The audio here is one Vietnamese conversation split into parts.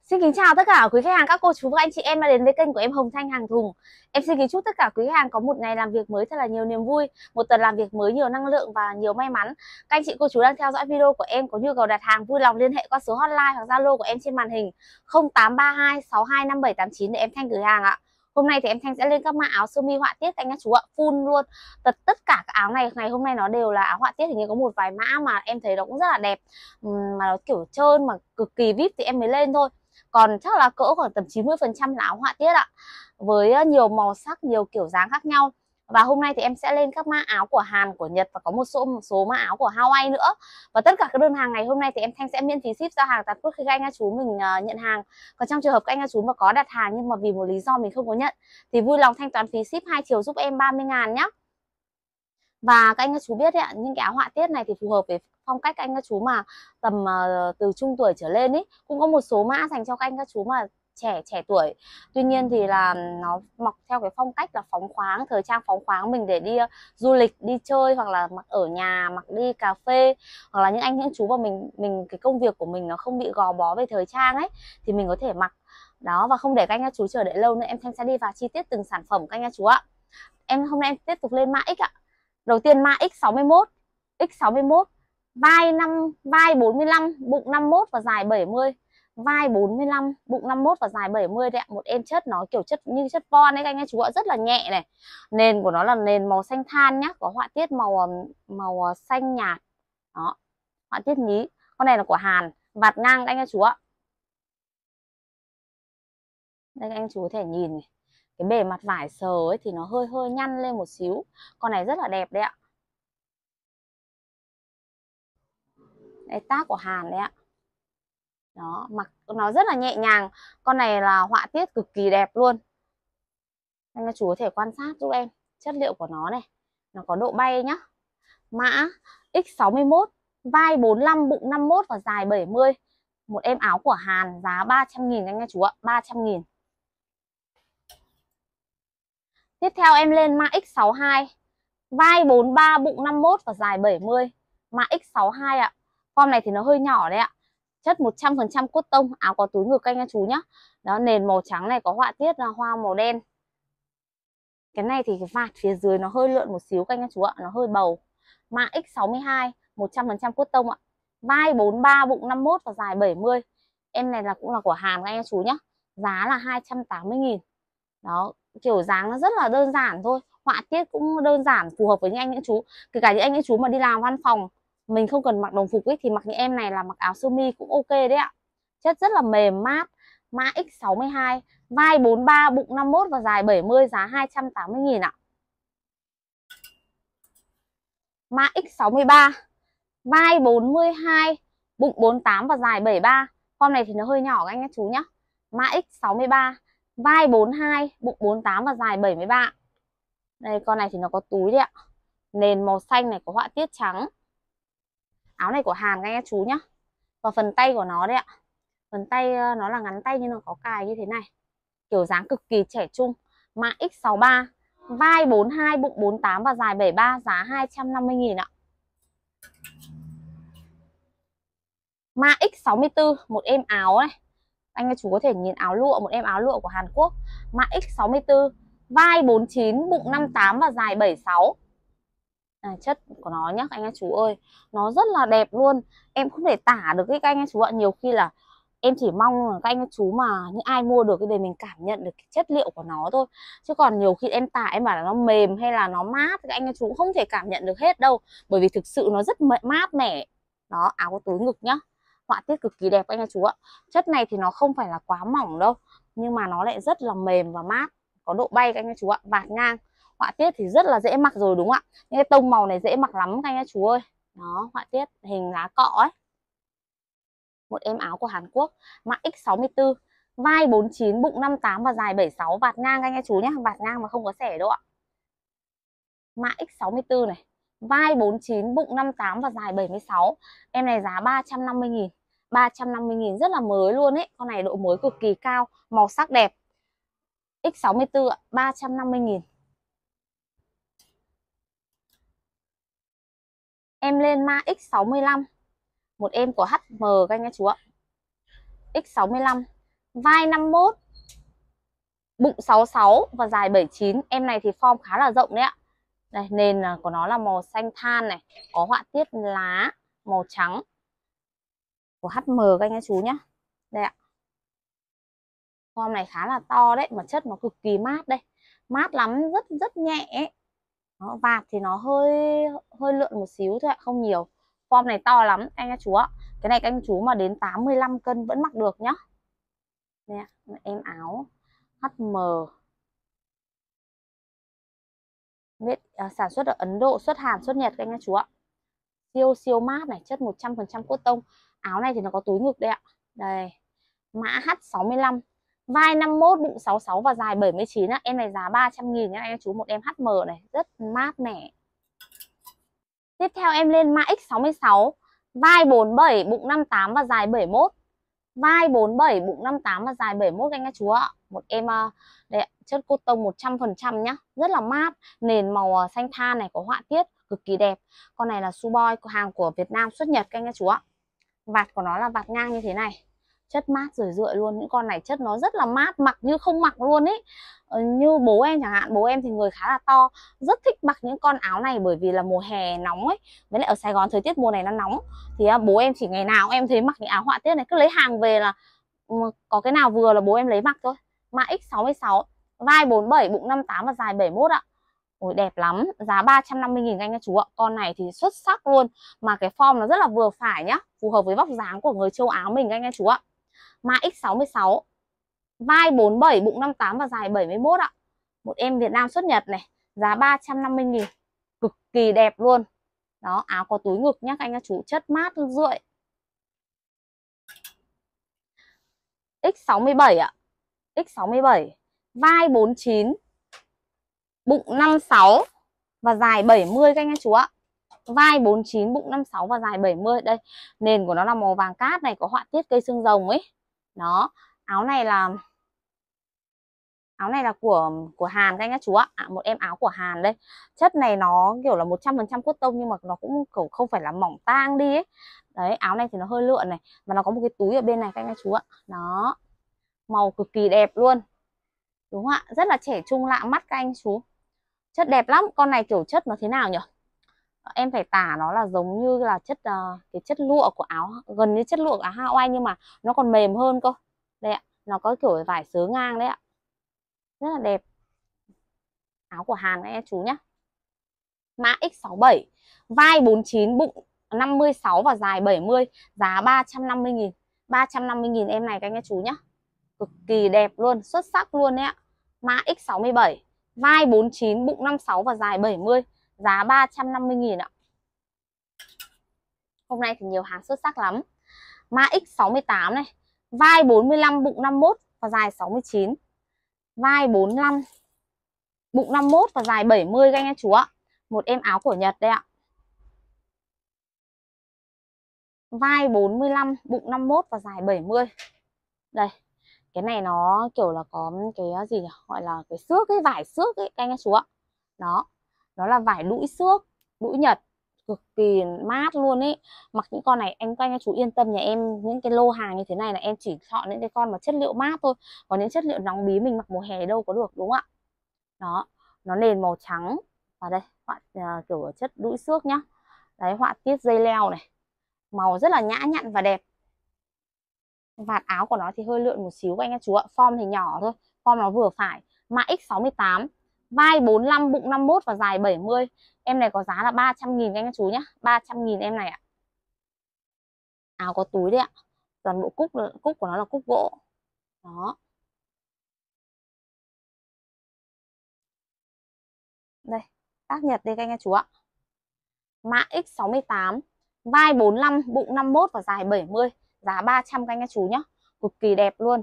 Xin kính chào tất cả quý khách hàng, các cô chú và anh chị em đã đến với kênh của em Hồng Thanh Hàng Thùng. Em xin kính chúc tất cả quý khách hàng có một ngày làm việc mới thật là nhiều niềm vui, một tuần làm việc mới nhiều năng lượng và nhiều may mắn. Các anh chị cô chú đang theo dõi video của em có nhu cầu đặt hàng vui lòng liên hệ qua số hotline hoặc Zalo của em trên màn hình 0832 625789 để em Thanh gửi hàng ạ. Hôm nay thì em Thanh sẽ lên các mã áo sơ mi họa tiết các anh các chú ạ, full luôn. Tất cả các áo này ngày hôm nay nó đều là áo họa tiết, hình như có một vài mã mà em thấy nó cũng rất là đẹp, mà nó kiểu trơn mà cực kỳ vip thì em mới lên thôi. Còn chắc là cỡ khoảng tầm 90% là áo họa tiết ạ, với nhiều màu sắc, nhiều kiểu dáng khác nhau. Và hôm nay thì em sẽ lên các mã áo của Hàn, của Nhật và có một số mã áo của Hawaii nữa. Và tất cả các đơn hàng ngày hôm nay thì em Thanh sẽ miễn phí ship giao hàng toàn quốc khi các anh các chú mình nhận hàng. Còn trong trường hợp các anh các chú mà có đặt hàng nhưng mà vì một lý do mình không có nhận thì vui lòng thanh toán phí ship 2 chiều giúp em 30.000 nhé. Và các anh các chú biết đấy ạ, những cái áo họa tiết này thì phù hợp với phong cách các anh các chú mà tầm từ trung tuổi trở lên ấy. Cũng có một số mã dành cho các anh các chú mà trẻ tuổi. Tuy nhiên thì là nó mặc theo cái phong cách là phóng khoáng, thời trang phóng khoáng, mình để đi du lịch, đi chơi hoặc là mặc ở nhà, mặc đi cà phê, hoặc là những anh những chú mà mình cái công việc của mình nó không bị gò bó về thời trang ấy thì mình có thể mặc. Đó, và không để các anh các chú chờ đợi lâu nữa, em Thanh sẽ đi vào chi tiết từng sản phẩm các anh các chú ạ. Hôm nay em tiếp tục lên mã X ạ. Đầu tiên mã X61. X61 vai 45, bụng 51 và dài 70. Vai 45, bụng 51 và dài 70 đấy ạ. Một em chất nó kiểu chất như chất von ấy các anh chú ạ, rất là nhẹ này. Nền của nó là nền màu xanh than nhá, có họa tiết màu xanh nhạt. Đó, họa tiết nhí. Con này là của Hàn, vạt ngang các anh chú ạ. Đây các anh chú có thể nhìn này. Cái bề mặt vải sờ ấy thì nó hơi hơi nhăn lên một xíu. Con này rất là đẹp đấy ạ. Đây tác của Hàn đấy ạ. Đó, mặc nó rất là nhẹ nhàng. Con này là họa tiết cực kỳ đẹp luôn. Anh chú có thể quan sát giúp em chất liệu của nó này. Nó có độ bay nhá. Mã X61, vai 45, bụng 51 và dài 70. Một em áo của Hàn, giá 300.000 anh chú ạ, 300.000. Tiếp theo em lên mã X62, vai 43, bụng 51 và dài 70. Mã X62 ạ. Form này thì nó hơi nhỏ đấy ạ. Chất 100% cốt tông, áo có túi ngực anh chú nhá. Đó, nền màu trắng này có họa tiết là hoa màu đen. Cái này thì cái vạt phía dưới nó hơi lượn một xíu các anh chú ạ, nó hơi bầu. Mã X62, 100% cốt tông ạ. Vai 43, bụng 51 và dài 70. Em này cũng là của Hàn các anh chú nhá. Giá là 280.000. Đó, kiểu dáng nó rất là đơn giản thôi, họa tiết cũng đơn giản, phù hợp với những anh những chú, kể cả những anh những chú mà đi làm văn phòng mình không cần mặc đồng phục ấy thì mặc những em này là mặc áo sơ mi cũng ok đấy ạ. Chất rất là mềm mát. Mã X62, vai 43, bụng 51 và dài 70, giá 280.000 ạ. Mã X63, vai 42, bụng 48 và dài 73. Con này thì nó hơi nhỏ các anh các chú nhá. Mã X63, vai 42, bụng 48 và dài 73. Đây, con này thì nó có túi đấy ạ. Nền màu xanh này có họa tiết trắng. Áo này của Hàn các anh chú nhá. Và phần tay của nó đấy ạ. Phần tay nó là ngắn tay nhưng nó có cài như thế này. Kiểu dáng cực kỳ trẻ trung. Mã X63, vai 42, bụng 48 và dài 73, giá 250.000 ạ. Mã X64, một em áo này. Anh các chú có thể nhìn áo lụa, một em áo lụa của Hàn Quốc. Mã X64, vai 49, bụng 58 và dài 76. Chất của nó nhá anh các chú ơi, nó rất là đẹp luôn. Em không thể tả được cái các anh các chú ạ. Nhiều khi là em chỉ mong là các anh các chú mà những ai mua được cái để mình cảm nhận được cái chất liệu của nó thôi. Chứ còn nhiều khi em tả em bảo là nó mềm hay là nó mát, các anh các chú cũng không thể cảm nhận được hết đâu. Bởi vì thực sự nó rất mát mẻ. Đó, áo có túi ngực nhá. Họa tiết cực kỳ đẹp anh các chú ạ. Chất này thì nó không phải là quá mỏng đâu, nhưng mà nó lại rất là mềm và mát. Có độ bay các anh các chú ạ, vạt ngang. Họa tiết thì rất là dễ mặc rồi đúng không ạ? Những cái tông màu này dễ mặc lắm các anh các chú ơi. Đó, họa tiết hình lá cọ ấy. Một em áo của Hàn Quốc. Mã X64, vai 49, bụng 58 và dài 76, vạt ngang các anh các chú nhé, vạt ngang mà không có xẻ đâu ạ. Mã X64 này, vai 49, bụng 58 và dài 76. Em này giá 350.000. 350.000 rất là mới luôn ấy. Con này độ mới cực kỳ cao, màu sắc đẹp. X64 ạ, 350.000. Em lên mã X65. Một em của HM các anh chú ạ. X65, vai 51, bụng 66 và dài 79. Em này thì form khá là rộng đấy ạ. Đây, nền của nó là màu xanh than này, có họa tiết lá màu trắng của HM các anh các chú nhá. Đây ạ. Form này khá là to đấy, mà chất nó cực kỳ mát đây. Mát lắm, rất rất nhẹ ấy. Đó, vạt thì nó hơi lượn một xíu thôi ạ, không nhiều. Form này to lắm anh các chú ạ. Cái này các anh chú mà đến 85 cân vẫn mặc được nhá. Đây ạ, em áo HM. Biết sản xuất ở Ấn Độ, xuất Hàn, xuất Nhật các anh các chú ạ. Siêu siêu mát này, chất 100% cotton. Áo này thì nó có túi ngực đây ạ. Đây. Mã H65, vai 51, bụng 66 và dài 79 á. Em này giá 300.000 nhá anh chú, một em HM này, rất mát mẻ. Tiếp theo em lên mã X66, vai 47, bụng 58 và dài 71. Vai 47, bụng 58 và dài 71 anh chú ạ. Một em đây, chất cotton 100% nhá, rất là mát, nền màu xanh than này, có họa tiết cực kỳ đẹp. Con này là Suboy, hàng của Việt Nam xuất Nhật các anh chú ạ. Vạt của nó là vạt ngang như thế này, chất mát rười rượi luôn. Những con này chất nó rất là mát, mặc như không mặc luôn ấy. Như bố em chẳng hạn, bố em thì người khá là to, rất thích mặc những con áo này, bởi vì là mùa hè nóng ấy, với lại ở Sài Gòn thời tiết mùa này nó nóng, thì bố em chỉ ngày nào em thấy mặc những áo họa tiết này, cứ lấy hàng về là có cái nào vừa là bố em lấy mặc thôi. Mã X66, vai 47, bụng 58 và dài 71 ạ. Ôi đẹp lắm, giá 350.000 anh chú ạ. Con này thì xuất sắc luôn, mà cái form nó rất là vừa phải nhá, phù hợp với vóc dáng của người châu Á mình anh chú ạ. Mã X66, vai 47, bụng 58 và dài 71 ạ. Một em Việt Nam xuất Nhật này, giá 350.000, cực kỳ đẹp luôn. Đó, áo có túi ngực nhá anh chú, chất mát rượi. X67 ạ. X67, vai 49, bụng 56 và dài 70 các anh chú ạ. Vai 49, bụng 56 và dài 70. Đây, nền của nó là màu vàng cát này, có họa tiết cây xương rồng ấy. Đó, áo này là của Hàn các anh chú ạ. Một em áo của Hàn đây. Chất này nó kiểu là 100% cotton, nhưng mà nó cũng kiểu không phải là mỏng tang đi ấy. Đấy, áo này thì nó hơi lượn này, và nó có một cái túi ở bên này các anh chú ạ. Đó, màu cực kỳ đẹp luôn, đúng không ạ? Rất là trẻ trung lạ mắt các anh chú. Chất đẹp lắm. Con này kiểu chất nó thế nào nhỉ? Em phải tả nó là giống như là cái chất lụa của áo, gần như chất lụa của áo Hawaii, nhưng mà nó còn mềm hơn cơ. Đây ạ, nó có kiểu vải sớ ngang đấy ạ, rất là đẹp. Áo của Hàn các em chú nhé. Mã X67, vai 49, bụng 56 và dài 70, giá 350.000. 350.000 em này các anh chú nhé, cực kỳ đẹp luôn, xuất sắc luôn đấy ạ. Mã X67, vai 49, bụng 56 và dài 70, giá 350.000 ạ. Hôm nay thì nhiều hàng xuất sắc lắm. Mã X68 này, vai 45, bụng 51 và dài 69. Vai 45, bụng 51 và dài 70 các anh chú ạ. Một em áo của Nhật đây ạ. Vai 45, bụng 51 và dài 70. Đây, cái này nó kiểu là có cái gì nhỉ? Gọi là cái xước ấy, vải xước ấy các anh chú ạ. Đó, nó là vải đũi xước, đũi Nhật, cực kỳ mát luôn ấy. Mặc những con này các anh chú yên tâm, nhà em những cái lô hàng như thế này là em chỉ chọn những cái con mà chất liệu mát thôi, còn những chất liệu nóng bí mình mặc mùa hè đâu có được, đúng không ạ? Đó, nó nền màu trắng, và đây họa kiểu chất đũi xước nhá. Đấy, họa tiết dây leo này, màu rất là nhã nhặn và đẹp. Vạt áo của nó thì hơi lượn một xíu các anh chú ạ. Form thì nhỏ thôi, form nó vừa phải. Mã X68, vai 45, bụng 51 và dài 70. Em này có giá là 300.000 các anh chú nhé, 300.000 em này ạ. Áo có túi đấy ạ. Toàn bộ cúc của nó là cúc gỗ. Đó. Đây, tác Nhật đây các anh chú ạ. Mã X68, vai 45, bụng 51 và dài 70, giá 300 các anh chú nhé, cực kỳ đẹp luôn.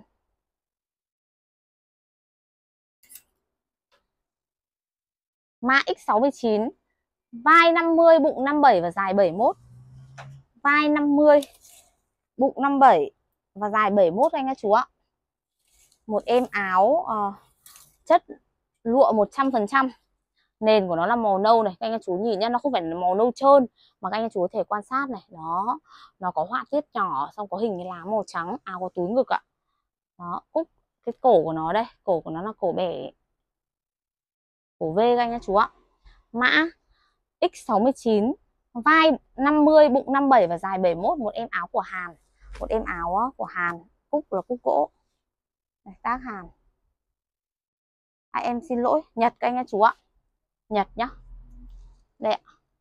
Mã X69, vai 50, bụng 57 và dài 71. Vai 50, bụng 57 và dài 71 anh chú ạ. Một em áo chất lụa 100%. Nền của nó là màu nâu này, các anh chú nhìn nhá, nó không phải là màu nâu trơn, mà các anh chú có thể quan sát này, đó, nó có họa tiết nhỏ, xong có hình cái lá màu trắng, áo có túi ngực ạ. Đó, cúc cái cổ của nó đây, cổ của nó là cổ bẻ, cổ V các anh nhá chú ạ. Mã X69, vai 50, bụng 57 và dài 71, một em áo của Hàn. Một em áo của Hàn, cúc là cúc gỗ. Đây, tác Hàn. Em xin lỗi, Nhật các anh nhá chú ạ. Nhật nhá. Đây ạ.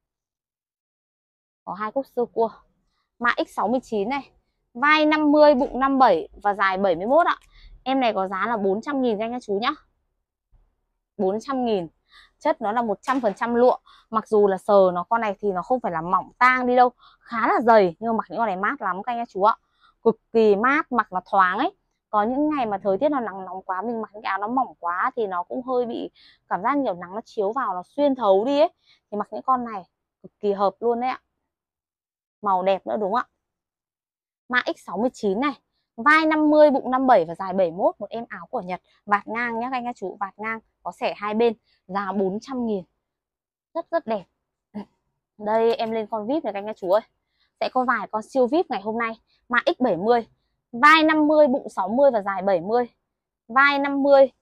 Có 2 cúc sơ cua. Mã X69 này, vai 50, bụng 57 và dài 71 ạ. Em này có giá là 400.000 các anh nhá chú nhá. 400.000. Chất nó là 100% lụa. Mặc dù là sờ nó, con này thì nó không phải là mỏng tang đi đâu, khá là dày, nhưng mà mặc những con này mát lắm các anh nhá chú ạ. Cực kỳ mát, mặc nó thoáng ấy. Có những ngày mà thời tiết nó nắng nóng quá, mình mặc những cái áo nó mỏng quá thì nó cũng hơi bị cảm giác nhiều nắng nó chiếu vào nó xuyên thấu đi ấy. Thì mặc những con này cực kỳ hợp luôn đấy ạ. Màu đẹp nữa đúng không ạ? Mã X69 này, vai 50, bụng 57 và dài 71, một em áo của Nhật, vạt ngang nhá các anh chú, vạt ngang, có xẻ hai bên, giá 400.000. Rất rất đẹp. Đây em lên con VIP này các anh chú ơi. Sẽ có vài con siêu VIP ngày hôm nay. Mã X70, vai 50, bụng 60 và dài 70. Vai 50,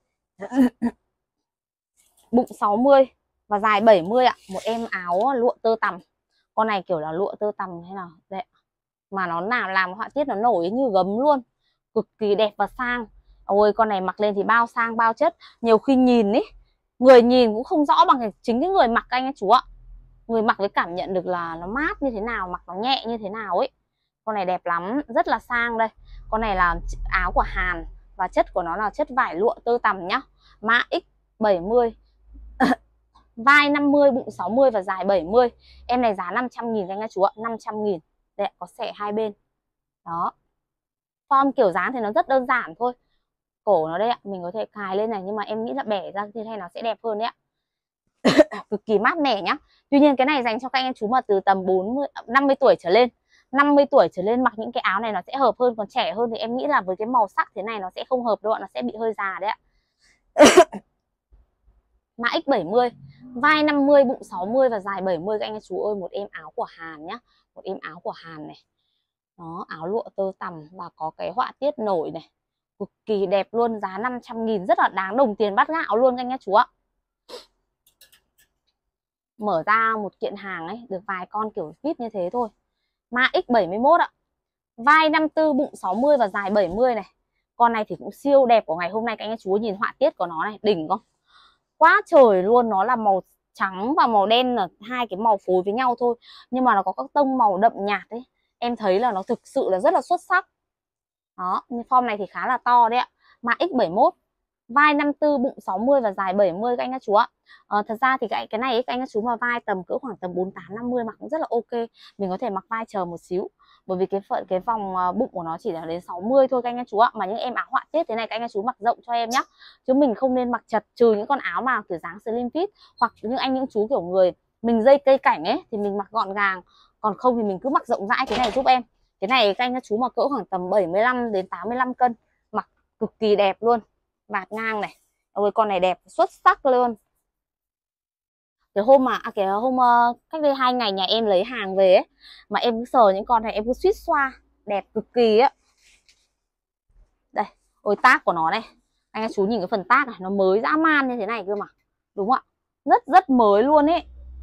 bụng 60 và dài 70 ạ. Một em áo lụa tơ tằm. Con này kiểu là lụa tơ tằm hay nào đấy. Mà nó nào làm họa tiết nó nổi như gấm luôn. Cực kỳ đẹp và sang. Ôi con này mặc lên thì bao sang bao chất. Nhiều khi nhìn ý, người nhìn cũng không rõ bằng chính cái người mặc anh ấy chú ạ. Người mặc mới cảm nhận được là nó mát như thế nào, mặc nó nhẹ như thế nào ấy. Con này đẹp lắm, rất là sang đây. Con này là áo của Hàn và chất của nó là chất vải lụa tơ tằm nhá. Mã X70. Vai 50, bụng 60 và dài 70. Em này giá 500.000 anh chú ạ, 500.000. Đây có xẻ hai bên. Đó. Form kiểu dáng thì nó rất đơn giản thôi. Cổ nó đây ạ, mình có thể cài lên này, nhưng mà em nghĩ là bẻ ra như thế này nó sẽ đẹp hơn đấy ạ. Cực kỳ mát mẻ nhá. Tuy nhiên cái này dành cho các anh em chú mà từ tầm 50 tuổi trở lên. 50 tuổi trở lên mặc những cái áo này nó sẽ hợp hơn, còn trẻ hơn thì em nghĩ là với cái màu sắc thế này nó sẽ không hợp đâu ạ, nó sẽ bị hơi già đấy ạ. Mã X70, vai 50, bụng 60 và dài 70 các anh chú ơi, một em áo của Hàn nhá. Một em áo của Hàn này. Đó, áo lụa tơ tằm và có cái họa tiết nổi này. Cực kỳ đẹp luôn, giá 500.000, rất là đáng đồng tiền bát gạo luôn các anh chú ạ. Mở ra một kiện hàng ấy, được vài con kiểu VIP như thế thôi. Mã X71 ạ. Vai 54, bụng 60 và dài 70 này. Con này thì cũng siêu đẹp của ngày hôm nay các anh chú, nhìn họa tiết của nó này, đỉnh không? Quá trời luôn, nó là màu trắng và màu đen là hai cái màu phối với nhau thôi, nhưng mà nó có các tông màu đậm nhạt ấy. Em thấy là nó thực sự là rất là xuất sắc. Đó, form này thì khá là to đấy ạ. Mã X71, vai 54, bụng 60 và dài 70 các anh các chú ạ. Thật ra thì cái này ấy, các anh các chú mà vai tầm cỡ khoảng tầm 48 50 mặc cũng rất là ok. Mình có thể mặc vai chờ một xíu. Bởi vì cái vòng bụng của nó chỉ là đến 60 thôi các anh các chú ạ. Mà những em áo họa tiết thế này các anh các chú mặc rộng cho em nhá. Chứ mình không nên mặc chật, trừ những con áo mà kiểu dáng slim fit, hoặc những chú kiểu người mình dây cây cảnh ấy thì mình mặc gọn gàng. Còn không thì mình cứ mặc rộng rãi thế này giúp em. Cái này các anh các chú mà cỡ khoảng tầm 75 đến 85 cân mặc cực kỳ đẹp luôn. Vạt ngang này. Ôi con này đẹp xuất sắc luôn. Cái hôm mà cách đây 2 ngày nhà em lấy hàng về ấy, mà em cứ sờ những con này em cứ suýt xoa, đẹp cực kỳ á. Đây, ôi tác của nó này. Anh các chú nhìn cái phần tác này, nó mới dã man như thế này cơ mà. Đúng không ạ? Rất rất mới luôn ấy.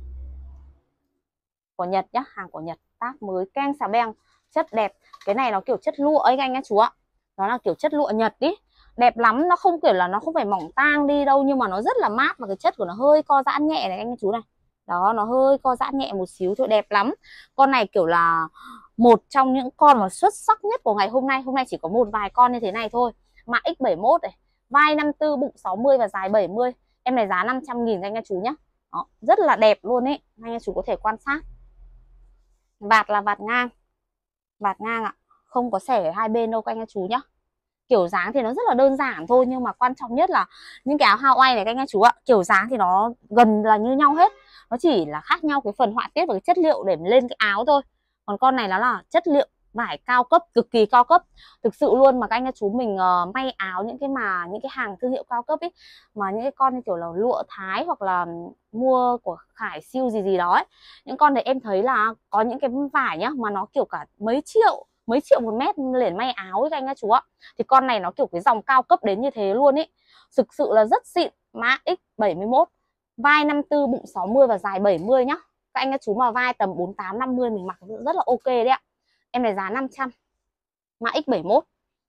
Của Nhật nhá, hàng của Nhật, tác mới keng xà beng, chất đẹp. Cái này nó kiểu chất lụa ấy anh chú ạ. Nó là kiểu chất lụa Nhật ý. Đẹp lắm, nó không kiểu là nó không phải mỏng tang đi đâu, nhưng mà nó rất là mát và cái chất của nó hơi co giãn nhẹ này anh chú này. Đó, nó hơi co giãn nhẹ một xíu thôi, đẹp lắm. Con này kiểu là một trong những con mà xuất sắc nhất của ngày hôm nay. Hôm nay chỉ có một vài con như thế này thôi. Mã X71 này, vai 54, bụng 60 và dài 70. Em này giá 500.000 anh chú nhé. Đó, rất là đẹp luôn ấy, anh chú có thể quan sát. Vạt là vạt ngang. Vạt ngang ạ, không có xẻ hai bên đâu các anh chú nhá. Kiểu dáng thì nó rất là đơn giản thôi, nhưng mà quan trọng nhất là những cái áo Hawaii này các anh chú ạ, kiểu dáng thì nó gần là như nhau hết. Nó chỉ là khác nhau cái phần họa tiết và cái chất liệu để lên cái áo thôi. Còn con này nó là chất liệu vải cao cấp, cực kỳ cao cấp. Thực sự luôn, mà các anh chú mình may áo những cái hàng thương hiệu cao cấp ấy, mà những cái con như kiểu là lụa Thái hoặc là mua của Khải Siêu gì gì đó ấy, những con này em thấy là có những cái vải nhá mà nó kiểu cả mấy triệu, mấy triệu một mét liền may áo ấy các anh các chú ạ. Thì con này nó kiểu cái dòng cao cấp đến như thế luôn ấy, thực sự là rất xịn. Mã X71, vai 54, bụng 60 và dài 70 nhá. Các anh các chú mà vai tầm 48 50 mình mặc rất là ok đấy ạ. Em này giá 500. Mã X71.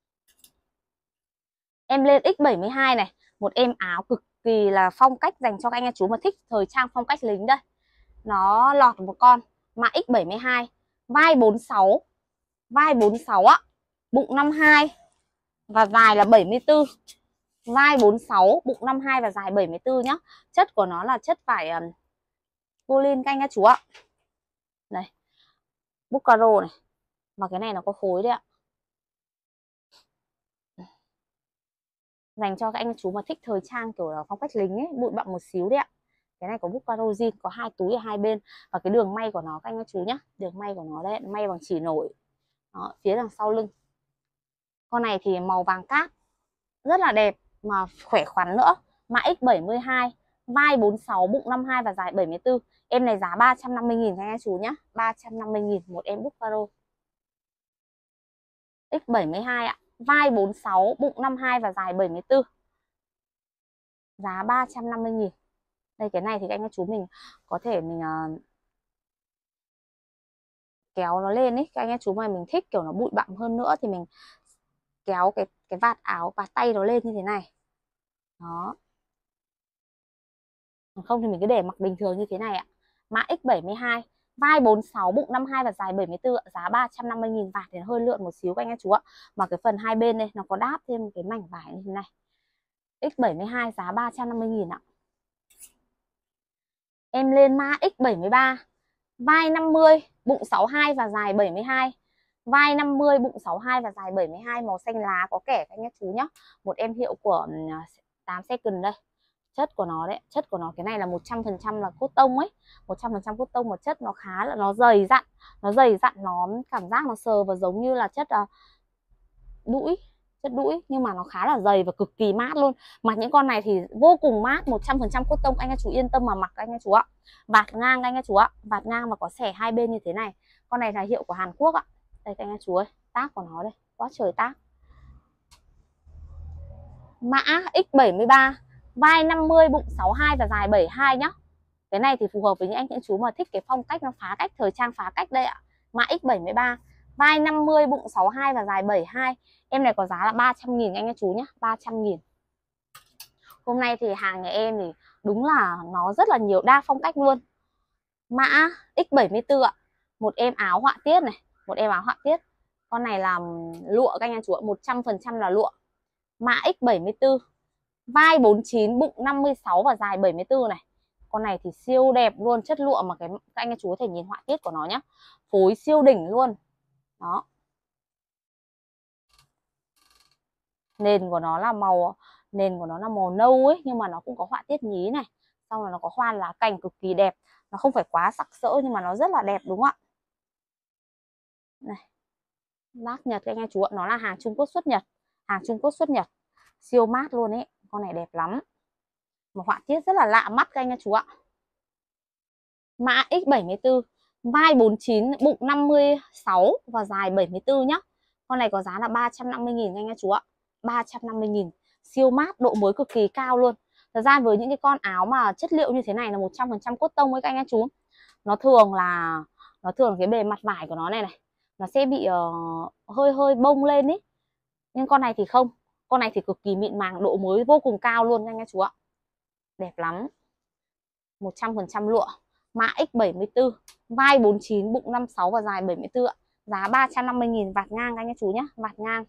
Em lên X72 này, một em áo cực kỳ là phong cách dành cho các anh các chú mà thích thời trang phong cách lính đây. Nó lọt một con. Mã X72, vai 46, vai 46 á, bụng 52 và dài là 74. Vai 46, bụng 52 và dài 74 nhá. Chất của nó là chất vải polyên các anh các chú ạ. Đây, Bucaro này. Và cái này nó có phối đấy ạ. Dành cho các anh chú mà thích thời trang kiểu là phong cách lính ấy, bụi bặm một xíu đấy ạ. Cái này có Bucaro jean, có 2 túi ở hai bên. Và cái đường may của nó các anh chú nhá, đường may của nó đấy, may bằng chỉ nổi. Đó, phía đằng sau lưng. Con này thì màu vàng cát, rất là đẹp mà khỏe khoắn nữa. Mã X72, vai 46, bụng 52 và dài 74. Em này giá 350.000 các anh chú nhá, 350.000 một em Bucaro. X72 ạ, vai 46, bụng 52 và dài 74. Giá 350.000. Đây cái này thì các anh chú mình có thể mình kéo nó lên ấy, các anh chú mà mình thích kiểu nó bụi bặm hơn nữa thì mình kéo cái vạt áo, vạt tay nó lên như thế này. Đó. Không thì mình cứ để mặc bình thường như thế này ạ. Mã X72, vai 46, bụng 52 và dài 74, giá 350.000. Vạt thì hơi lượn một xíu các anh chú ạ. Mà cái phần hai bên đây nó có đáp thêm cái mảnh vải như thế này. X72 giá 350.000 ạ. Em lên mã X73, vai 50, bụng 62 và dài 72. Vai 50, bụng 62 và dài 72, màu xanh lá có kẻ các anh chú nhá. Một em hiệu của 8 second đây. Chất của nó đấy, chất của nó cái này là 100% là cốt tông ấy, 100% cốt tông, một chất nó khá là nó dày dặn, nó cảm giác nó sờ và giống như là chất đũi, chất đũi nhưng mà nó khá là dày và cực kỳ mát luôn. Mặc những con này thì vô cùng mát, 100% cốt tông, anh chú yên tâm mà mặc anh chú ạ. Vạt ngang anh chú ạ, vạt ngang và có xẻ hai bên như thế này. Con này là hiệu của Hàn Quốc ạ. Đây các anh chú ơi, tác của nó đây, quá trời tác. Mã X73, vai 50, bụng 62 và dài 72 nhá. Cái này thì phù hợp với những anh chú mà thích cái phong cách nó phá cách, thời trang phá cách đây ạ. Mã X73, vai 50, bụng 62 và dài 72. Em này có giá là 300.000 anh chú nhé, 300.000. Hôm nay thì hàng nhà em thì đúng là nó rất là nhiều, đa phong cách luôn. Mã X74 ạ. Một em áo họa tiết này, một em áo họa tiết. Con này là lụa các anh chú ạ, 100% là lụa. Mã X74, vai 49, bụng 56 và dài 74 này. Con này thì siêu đẹp luôn, chất lụa mà các anh chú có thể nhìn họa tiết của nó nhá. Phối siêu đỉnh luôn. Đó. Nền của nó là màu nâu ấy, nhưng mà nó cũng có họa tiết nhí này. Xong rồi nó có hoa lá cành cực kỳ đẹp. Nó không phải quá sặc sỡ nhưng mà nó rất là đẹp đúng không ạ? Này. Lác Nhật các anh chú ạ, nó là hàng Trung Quốc xuất Nhật. Hàng Trung Quốc xuất Nhật. Siêu mát luôn ấy, con này đẹp lắm. Một họa tiết rất là lạ mắt các anh chú ạ. Mã X74, vai 49, bụng 56 và dài 74 nhá. Con này có giá là 350.000 anh chú ạ. 350.000. Siêu mát, độ mới cực kỳ cao luôn. Thật ra với những cái con áo mà chất liệu như thế này là 100% cốt tông với các anh chú. Nó thường cái bề mặt vải của nó này nó sẽ bị hơi bông lên ý. Nhưng con này thì không. Con này thì cực kỳ mịn màng, độ mới vô cùng cao luôn anh chú ạ. Đẹp lắm. 100% lụa. Mã X74, vai 49, bụng 56 và dài 74 ạ. Giá 350.000, vạt ngang anh chú nhé, vạt ngang.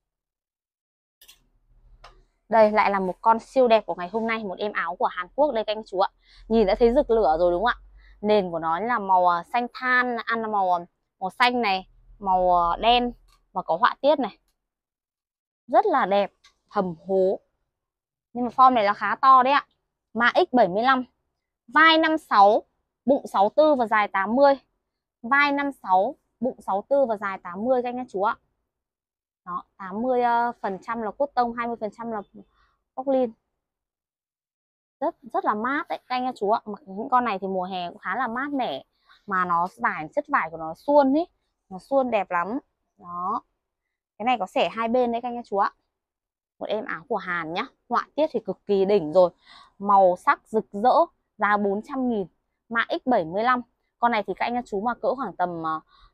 Đây lại là một con siêu đẹp của ngày hôm nay, một em áo của Hàn Quốc đây các anh chú ạ. Nhìn đã thấy rực lửa rồi đúng không ạ? Nền của nó là màu xanh than, ăn là màu xanh này, màu đen và có họa tiết này. Rất là đẹp, hầm hố. Nhưng mà form này là khá to đấy ạ. Mã X75, vai 56, bụng 64 và dài 80. Vai 56, bụng 64 và dài 80 các anh chú ạ. Đó, 80% là cốt tông, 20% là polyester. Rất là mát đấy các anh chú ạ. Mặc những con này thì mùa hè cũng khá là mát mẻ, mà nó chất vải của nó suôn ấy, nó suôn đẹp lắm. Đó. Cái này có xẻ hai bên đấy các anh các chú ạ. Một em áo của Hàn nhá. Họa tiết thì cực kỳ đỉnh rồi. Màu sắc rực rỡ. Giá 400.000. Mã X75. Con này thì các anh các chú mà cỡ khoảng tầm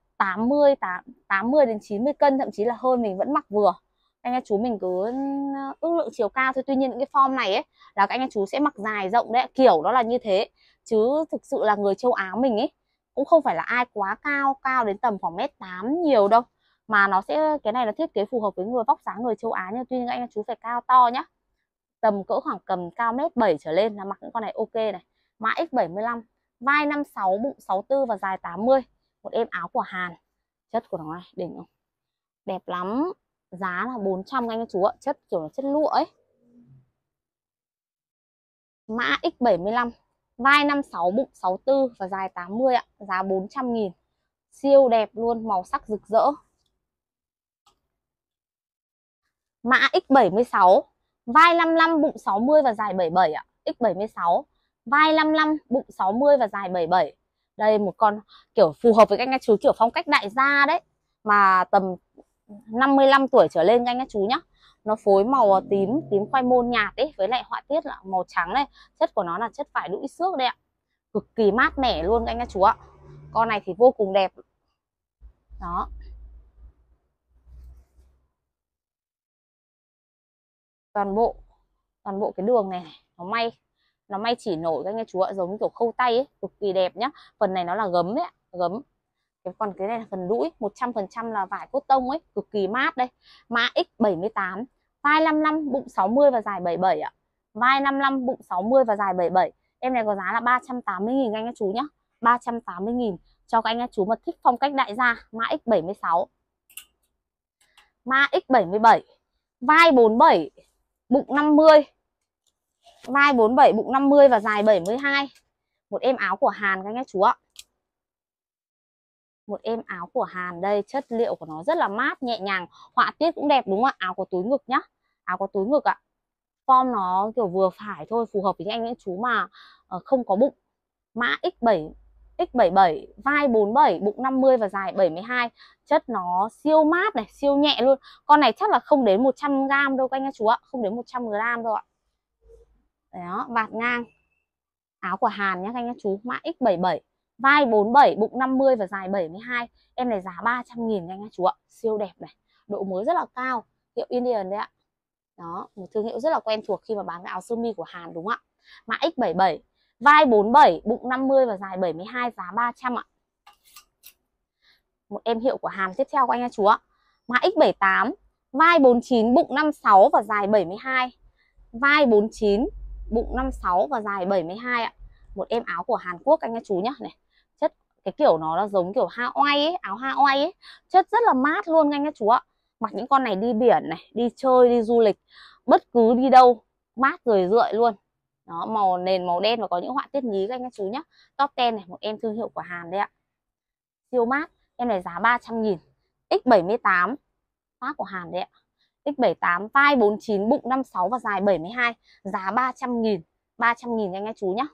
80 đến 90 cân, thậm chí là hơn, mình vẫn mặc vừa. Anh các chú mình cứ ước lượng chiều cao thôi. Tuy nhiên những cái form này ấy là các anh các chú sẽ mặc dài rộng đấy, kiểu đó là như thế. Chứ thực sự là người châu Á mình ấy cũng không phải là ai quá cao đến tầm khoảng 1m8 nhiều đâu, mà nó sẽ, cái này là thiết kế phù hợp với người vóc dáng người châu Á, nhưng tuy nhiên các anh các chú phải cao to nhá, tầm cỡ khoảng cầm cao 1m7 trở lên là mặc những con này ok này. Mã X75, vai 56, bụng 64 và dài 80. Một em áo của Hàn. Chất của nó này đỉnh không, đẹp lắm. Giá là 400 anh các chú ạ. Chất kiểu là chất lụa ấy. Mã X75, vai 56, bụng 64 và dài 80 ạ. Giá 400.000. Siêu đẹp luôn, màu sắc rực rỡ. Mã X76, vai 55, bụng 60 và dài 77 ạ. X76, vai 55, bụng 60 và dài 77. Đây một con kiểu phù hợp với các anh chú, kiểu phong cách đại gia đấy. Mà tầm 55 tuổi trở lên các anh chú nhá. Nó phối màu tím khoai môn nhạt ấy, với lại họa tiết là màu trắng này. Chất của nó là chất vải đũi xước đây ạ. Cực kỳ mát mẻ luôn các anh chú ạ. Con này thì vô cùng đẹp. Đó. Toàn bộ cái đường này nó may chỉ nổi các anh chú ạ, giống kiểu khâu tay ấy, cực kỳ đẹp nhá. Phần này nó là gấm ấy, gấm. Còn cái này là phần đũi, 100% là vải cotton ấy, cực kỳ mát đây. Mã X78, vai 55, bụng 60 và dài 77 ạ. Vai 55, bụng 60 và dài 77. Em này có giá là 380.000 anh các chú nhá. 380.000 cho các anh các chú mà thích phong cách đại gia. Mã X76. Mã X77, vai 47, bụng 50. Vai 47, bụng 50 và dài 72. Một em áo của Hàn các anh chú ạ. Một em áo của Hàn đây, chất liệu của nó rất là mát, nhẹ nhàng, họa tiết cũng đẹp đúng không ạ? Áo có túi ngực nhá. Áo có túi ngực ạ. Form nó kiểu vừa phải thôi, phù hợp với những anh những chú mà không có bụng. Mã X77, vai 47, bụng 50 và dài 72. Chất nó siêu mát này, siêu nhẹ luôn. Con này chắc là không đến 100g đâu các anh chú ạ, không đến 100g đâu ạ. Đó, vạt ngang. Áo của Hàn nhé các anh chú. Mã X77, vai 47, bụng 50 và dài 72. Em này giá 300.000 anh chú ạ. Siêu đẹp này, độ mới rất là cao, hiệu Indian đấy ạ. Đó, một thương hiệu rất là quen thuộc khi mà bán cái áo sơ mi của Hàn đúng không ạ. Mã X77, vai 47, bụng 50 và dài 72, giá 300 ạ. Một em hiệu của Hàn tiếp theo của anh chú ạ. Mã X78, vai 49, bụng 56 và dài 72. Vai 49, bụng 56 và dài 72 ạ. Một em áo của Hàn Quốc anh chú nhá này. Chất cái kiểu nó là giống kiểu Hawaii ấy, áo Hawaii ấy. Chất rất là mát luôn anh chú ạ. Mặc những con này đi biển này, đi chơi, đi du lịch, bất cứ đi đâu mát rười rượi luôn. Đó, màu nền màu đen và có những họa tiết nhí các anh chú nhá. Top 10 này, một em thương hiệu của Hàn đấy ạ. Siêu mát. Em này giá 300.000. X78, mác của Hàn đấy ạ. X78, vai 49, bụng 56 và dài 72, giá 300.000. 300.000 anh chú nhá.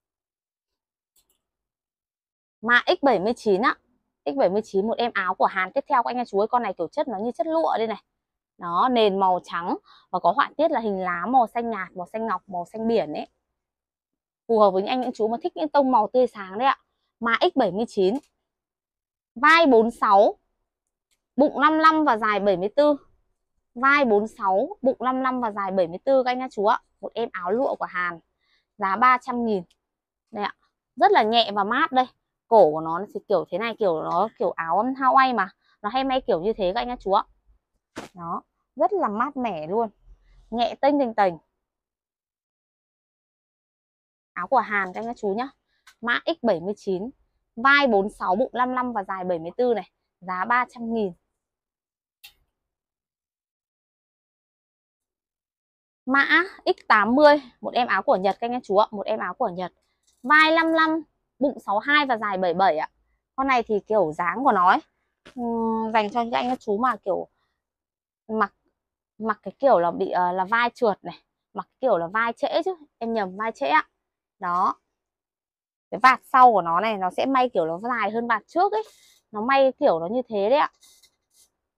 Mã X79 ạ. X79, một em áo của Hàn tiếp theo của anh chú ơi. Con này kiểu chất nó như chất lụa đây này. Đó, nền màu trắng và có họa tiết là hình lá màu xanh nhạt, màu xanh ngọc, màu xanh biển ấy. Phù hợp với những chú mà thích những tông màu tươi sáng đấy ạ. Mã X79, vai 46, bụng 55 và dài 74. Vai 46, bụng 55 và dài 74 các anh chú ạ. Một em áo lụa của Hàn, giá 300.000. Đây ạ, rất là nhẹ và mát đây. Cổ của nó thì kiểu thế này, kiểu nó kiểu áo Hawaii mà, nó hay may kiểu như thế các anh chú ạ. Đó, rất là mát mẻ luôn, nhẹ tênh tềnh. Áo của Hàn các anh chú nhá. Mã X79, vai 46, bụng 55 và dài 74 này, giá 300.000. Mã X80, một em áo của Nhật các anh chú ạ. Một em áo của Nhật, vai 55, bụng 62 và dài 77 ạ. Con này thì kiểu dáng của nó ấy, dành cho những anh chú mà kiểu mặc cái kiểu là bị là vai trượt này, mặc cái kiểu là vai trễ chứ, em nhầm, vai trễ ạ. Đó, cái vạt sau của nó này nó sẽ may kiểu nó dài hơn vạt trước ấy, nó may kiểu nó như thế đấy ạ.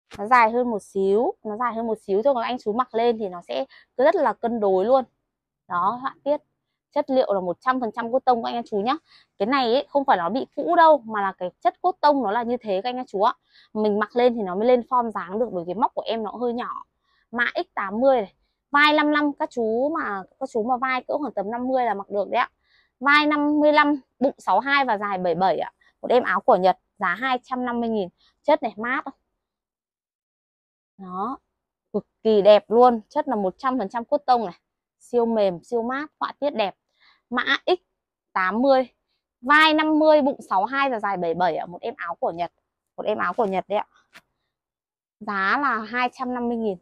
Nó dài hơn một xíu, nó dài hơn một xíu thôi, còn anh chú mặc lên thì nó sẽ rất là cân đối luôn. Đó, họa tiết chất liệu là 100% cốt tông các anh chú nhá. Cái này ấy, không phải nó bị cũ đâu, mà là cái chất cốt tông nó là như thế các anh chú ạ. Mình mặc lên thì nó mới lên form dáng được, bởi vì móc của em nó hơi nhỏ. Mã X80 này, vai 55, các chú mà vai cỡ khoảng tầm 50 là mặc được đấy ạ. Vai 55, bụng 62 và dài 77 ạ. Một em áo của Nhật, giá 250.000. Chất này mát không? Đó, cực kỳ đẹp luôn, chất là 100% cốt tông này, siêu mềm, siêu mát, họa tiết đẹp. Mã X80, vai 50, bụng 62 và dài 77 ạ. Một em áo của Nhật, một em áo của Nhật đấy ạ. Giá là 250.000.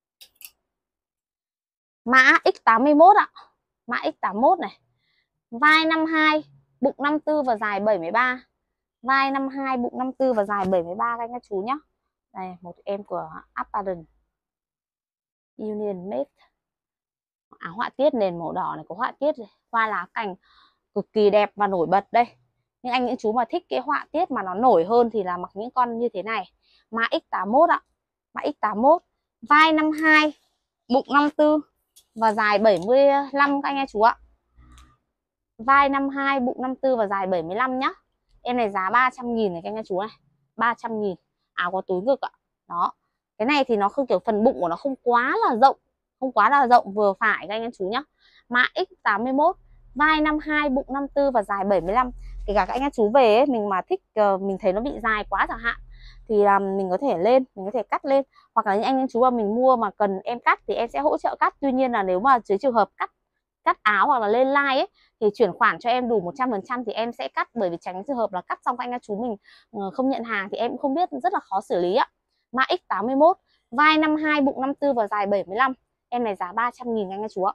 Mã X81 ạ. Mã X81 này, vai 52, bụng 54 và dài 73. Vai 52, bụng 54 và dài 73 các anh chú nhé. Đây, một em của Apparent Union Made. Áo họa tiết nền màu đỏ này, có họa tiết hoa lá cành cực kỳ đẹp và nổi bật đây. Nhưng những chú mà thích cái họa tiết mà nó nổi hơn thì là mặc những con như thế này. Mã X81 ạ. Mã X81, vai 52, bụng 54 và dài 75 các anh chú ạ. Vai 52, bụng 54 và dài 75 nhá. Em này giá 300.000 này các anh chú này. 300.000. Áo có túi ngực ạ. Đó. Cái này thì nó không kiểu phần bụng của nó không quá là rộng, không quá là rộng, vừa phải các anh chú nhá. Mã X81, vai 52, bụng 54 và dài 75. Kể cả các anh chú về ấy, mình mà thích mình thấy nó bị dài quá chẳng hạn thì là mình có thể mình có thể cắt lên, hoặc là những anh chú mà mình mua mà cần em cắt thì em sẽ hỗ trợ cắt. Tuy nhiên là nếu mà dưới trường hợp cắt áo hoặc là lên like ấy thì chuyển khoản cho em đủ 100% thì em sẽ cắt, bởi vì tránh trường hợp là cắt xong các anh chú mình không nhận hàng thì em cũng không biết, rất là khó xử lý ạ. Mã X81, vai 52, bụng 54 và dài 75. Em này giá 300.000 anh chú ạ.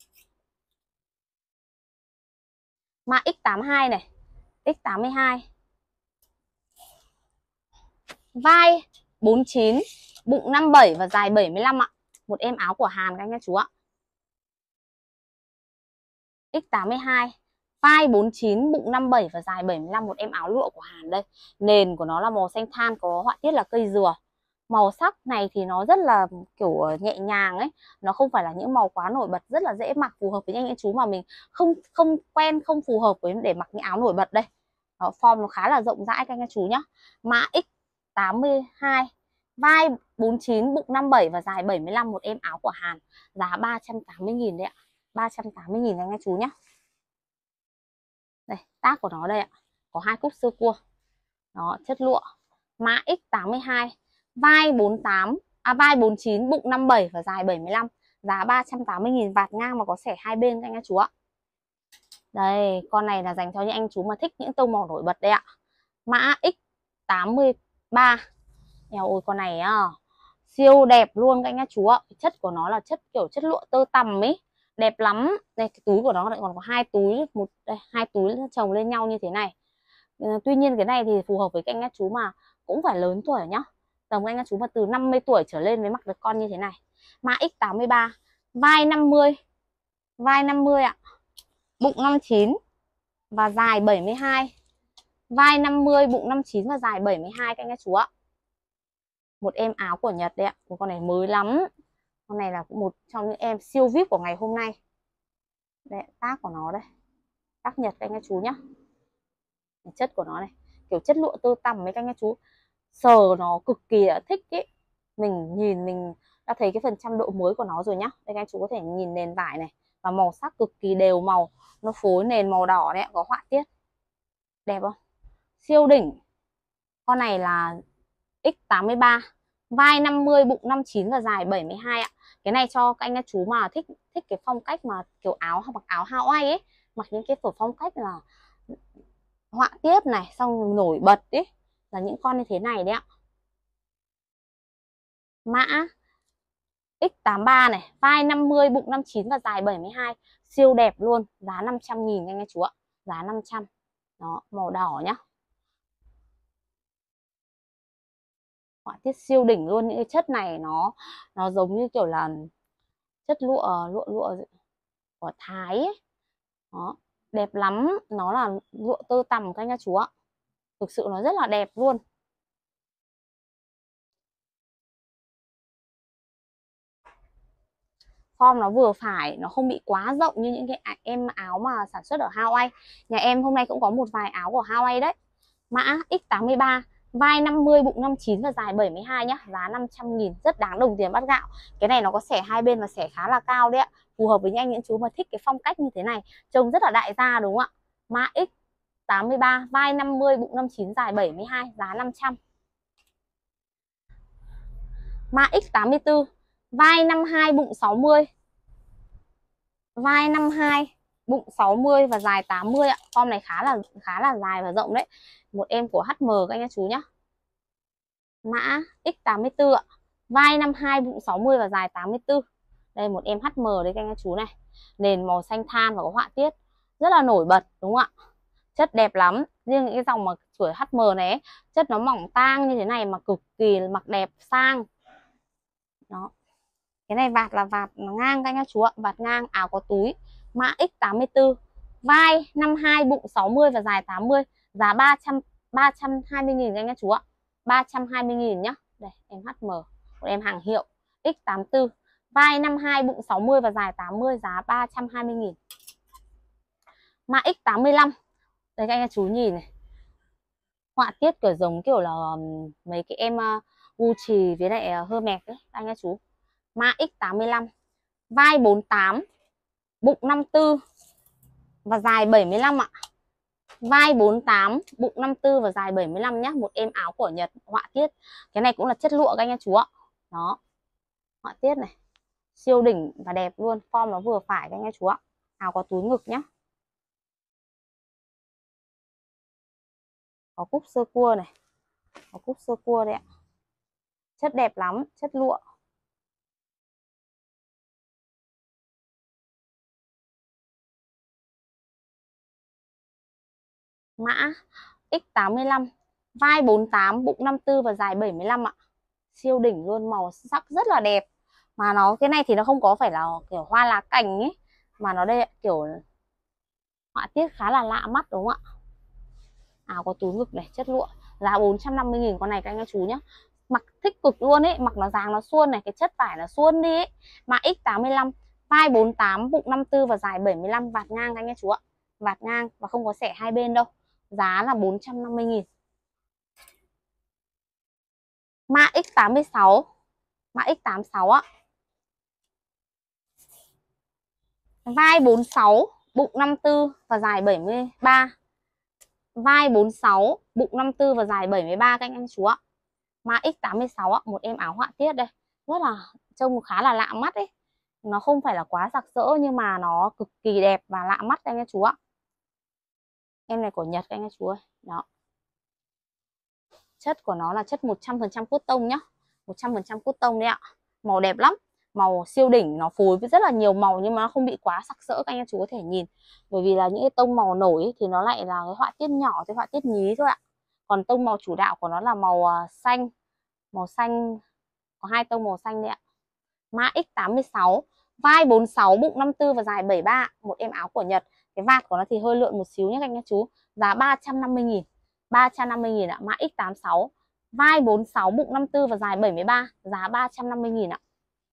Mã X82 này, X82, vai 49, bụng 57 và dài 75 ạ. Một em áo của Hàn các anh chú ạ. X82, vai 49, bụng 57 và dài 75, một em áo lụa của Hàn đây. Nền của nó là màu xanh than, có họa tiết là cây dừa. Màu sắc này thì nó rất là kiểu nhẹ nhàng ấy, nó không phải là những màu quá nổi bật, rất là dễ mặc, phù hợp với những chú mà mình không quen, không phù hợp với để mặc những áo nổi bật đây. Đó, form nó khá là rộng rãi các anh chú nhá. Mã X82, vai 49, bụng 57 và dài 75, một em áo của Hàn, giá 380.000 đấy ạ. 380.000 anh chú nhá. Đây, tác của nó đây ạ. Có 2 cúc sơ cua. Đó, chất lụa. Mã X82, vai 49, bụng 57 và dài 75, giá 380.000, vạt ngang mà có xẻ hai bên các anh chú ạ. Đây, con này là dành cho những anh chú mà thích những tông màu nổi bật đây ạ. Mã X83. Eo ôi, con này siêu đẹp luôn các anh chú ạ. Chất của nó là chất kiểu chất lụa tơ tằm ấy, đẹp lắm. Đây, cái túi của nó lại còn có 2 túi, hai túi chồng lên nhau như thế này. Tuy nhiên cái này thì phù hợp với các anh chú mà cũng phải lớn tuổi nhá. Tầm anh chú mà từ 50 tuổi trở lên mới mặc được con như thế này. Mã X83, vai 50, vai 50 ạ, bụng 59 và dài 72. Vai 50, bụng 59 và dài 72 các anh chú ạ. Một em áo của Nhật đấy ạ. Con này mới lắm. Con này là một trong những em siêu VIP của ngày hôm nay. Đây, tác của nó đây. Tác Nhật các anh chú nhá. Chất của nó này, kiểu chất lụa tơ tằm mấy các anh chú. Sờ nó cực kỳ là thích ý. Mình nhìn mình đã thấy cái phần trăm độ mới của nó rồi nhá. Đây các anh chú có thể nhìn nền vải này, và màu sắc cực kỳ đều màu. Nó phối nền màu đỏ đấy, có họa tiết. Đẹp không? Siêu đỉnh. Con này là X83, vai 50, bụng 59 và dài 72 ạ. Cái này cho các anh chú mà thích cái phong cách mà kiểu áo hoặc mặc áo Hawaii ấy, mặc những cái phong cách là họa tiết này, xong nổi bật ấy, là những con như thế này đấy ạ. Mã X83 này, vai 50, bụng 59 và dài 72, siêu đẹp luôn, giá 500.000 anh chú ạ, giá 500. Đó, màu đỏ nhá. Họa tiết siêu đỉnh luôn, những cái chất này nó giống như kiểu là chất lụa của Thái ấy. Đó, đẹp lắm, nó là lụa tơ tằm các anh chú ạ. Thực sự nó rất là đẹp luôn. Form nó vừa phải, nó không bị quá rộng như những cái em áo mà sản xuất ở Hawaii. Nhà em hôm nay cũng có một vài áo của Hawaii đấy. Mã X83, vai 50, bụng 59 và dài 72 nhá. Giá 500.000, rất đáng đồng tiền bát gạo. Cái này nó có xẻ hai bên và xẻ khá là cao đấy ạ. Phù hợp với những chú mà thích cái phong cách như thế này, trông rất là đại gia đúng không ạ? Mã X83, vai 50, bụng 59, dài 72, giá 500. Mã X84, vai 52, bụng 60. Vai 52, bụng 60 và dài 80 ạ. Form này khá là dài và rộng đấy. Một em của HM các anh chú nhá. Mã X84 ạ. Vai 52, bụng 60 và dài 84. Đây một em HM đấy các anh chú này. Nền màu xanh than và có họa tiết rất là nổi bật đúng không ạ? Chất đẹp lắm. Riêng những cái dòng mà chuỗi HM này ấy, chất nó mỏng tang như thế này mà cực kỳ mặc đẹp sang. Đó. Cái này vạt là vạt ngang các anh chú ạ, vạt ngang, áo có túi. Mã X84, vai 52, bụng 60 và dài 80, giá 320.000 các anh chú ạ. 320.000 nhá. Đây em HM, một em hàng hiệu. X84, vai 52, bụng 60 và dài 80, giá 320.000. Mã X85. Đây các anh chú nhìn này. Họa tiết kiểu giống kiểu là mấy cái em Gucci với lại Hermes đấy các anh chú. Mã X85, vai 48, bụng 54 và dài 75 ạ. Vai 48, bụng 54 và dài 75 nhá. Một em áo của Nhật, họa tiết. Cái này cũng là chất lụa các anh chú ạ. Đó. Họa tiết này. Siêu đỉnh và đẹp luôn. Form nó vừa phải các anh chú ạ. Áo có túi ngực nhá. Có cúc sơ cua này. Có cúc sơ cua đấy ạ. Chất đẹp lắm, chất lụa. Mã X85, vai 48, bụng 54 và dài 75 ạ. Siêu đỉnh luôn, màu sắc rất là đẹp. Mà nó cái này thì nó không có phải là kiểu hoa lá cành ấy, mà nó đây kiểu họa tiết khá là lạ mắt đúng không ạ? Áo có túi ngực này, chất lụa, giá 450.000 con này các anh chú nhé. Mặc thích cực luôn ấy, mặc nó dáng nó suôn này, cái chất vải nó suôn đi ấy. Mã X85, vai 48, bụng 54 và dài 75, vạt ngang các anh chú ạ. Vạt ngang và không có xẻ hai bên đâu. Giá là 450.000. Mã X86, mã X86 ạ. Vai 46, bụng 54 và dài 73. Vai 46, bụng 54 và dài 73 các anh chú ạ. Mã X86 ạ, một em áo họa tiết đây. Rất là trông khá là lạ mắt ấy. Nó không phải là quá sặc sỡ nhưng mà nó cực kỳ đẹp và lạ mắt các anh chú ạ. Em này của Nhật các anh chú ơi. Đó. Chất của nó là chất 100% cotton nhá. 100% cotton đấy ạ. Màu đẹp lắm. Màu siêu đỉnh, nó phối với rất là nhiều màu nhưng mà nó không bị quá sặc sỡ các anh chú có thể nhìn. Bởi vì là những cái tông màu nổi ấy, thì nó lại là cái họa tiết nhỏ, cái họa tiết nhí thôi ạ. Còn tông màu chủ đạo của nó là màu xanh. Màu xanh, có hai tông màu xanh đấy ạ. Mã X86, vai 46, bụng 54 và dài 73, một em áo của Nhật. Cái vạt của nó thì hơi lượn một xíu nhé các anh chú. Giá 350.000. 350.000 ạ. Mã X86, vai 46, bụng 54 và dài 73, giá 350.000 ạ.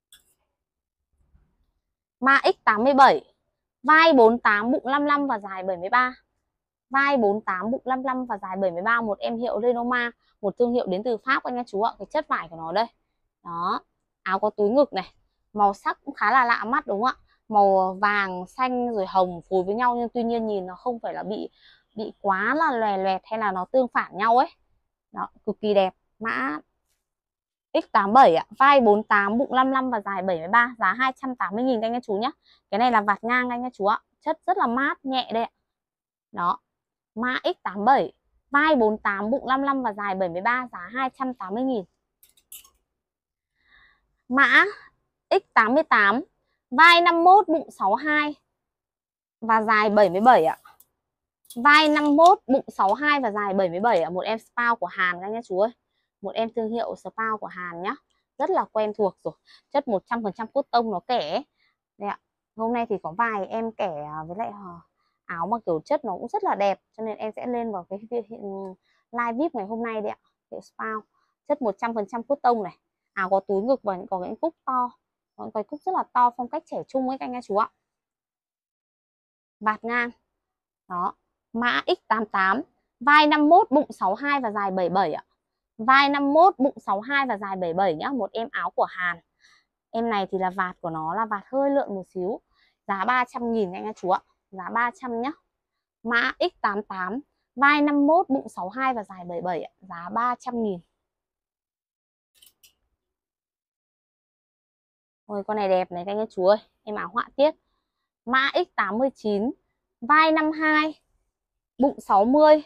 Mã X87, vai 48, bụng 55 và dài 73. Vai 48, bụng 55 và dài 73, một em hiệu Renoma, một thương hiệu đến từ Pháp anh chú ạ. Cái chất vải của nó đây. Đó. Áo có túi ngực này. Màu sắc cũng khá là lạ mắt đúng không ạ? Màu vàng, xanh rồi hồng phối với nhau nhưng tuy nhiên nhìn nó không phải là bị quá là lòe loẹt hay là nó tương phản nhau ấy. Đó, cực kỳ đẹp. Mã X87 ạ, vai 48, bụng 55 và dài 73, giá 280.000 các anh chú nhé. Cái này là vạt ngang anh chú ạ. Chất rất là mát, nhẹ đây ạ. Đó. Mã X87, vai 48, bụng 55 và dài 73, giá 280.000. Mã X88, vai 51, bụng 62 và dài 77 ạ. Vai 51, bụng 62 và dài 77 ạ. Một em Spao của Hàn các anh chú ơi. Một em thương hiệu Spao của Hàn nhá. Rất là quen thuộc rồi. Chất 100% cotton nó kẻ. Đây ạ. Hôm nay thì có vài em kẻ với lại áo mà kiểu chất nó cũng rất là đẹp. Cho nên em sẽ lên vào cái live VIP ngày hôm nay đấy ạ. Hiệu Spao. Chất 100% cotton này. Áo có túi ngực và có những cúc to. Quầy cúc rất là to, phong cách trẻ trung ấy các anh các chú ạ. Vạt ngang. Đó. Mã X88, vai 51, bụng 62 và dài 77 ạ. Vai 51, bụng 62 và dài 77 nhá, một em áo của Hàn. Em này thì là vạt của nó là vạt hơi lượn một xíu. Giá 300.000 anh các chú ạ. Giá 300 nhá. Mã X88, vai 51, bụng 62 và dài 77 ạ. Giá 300.000. Ôi con này đẹp này các anh các chú ơi. Em áo họa tiết. Mã X89, vai 52, bụng 60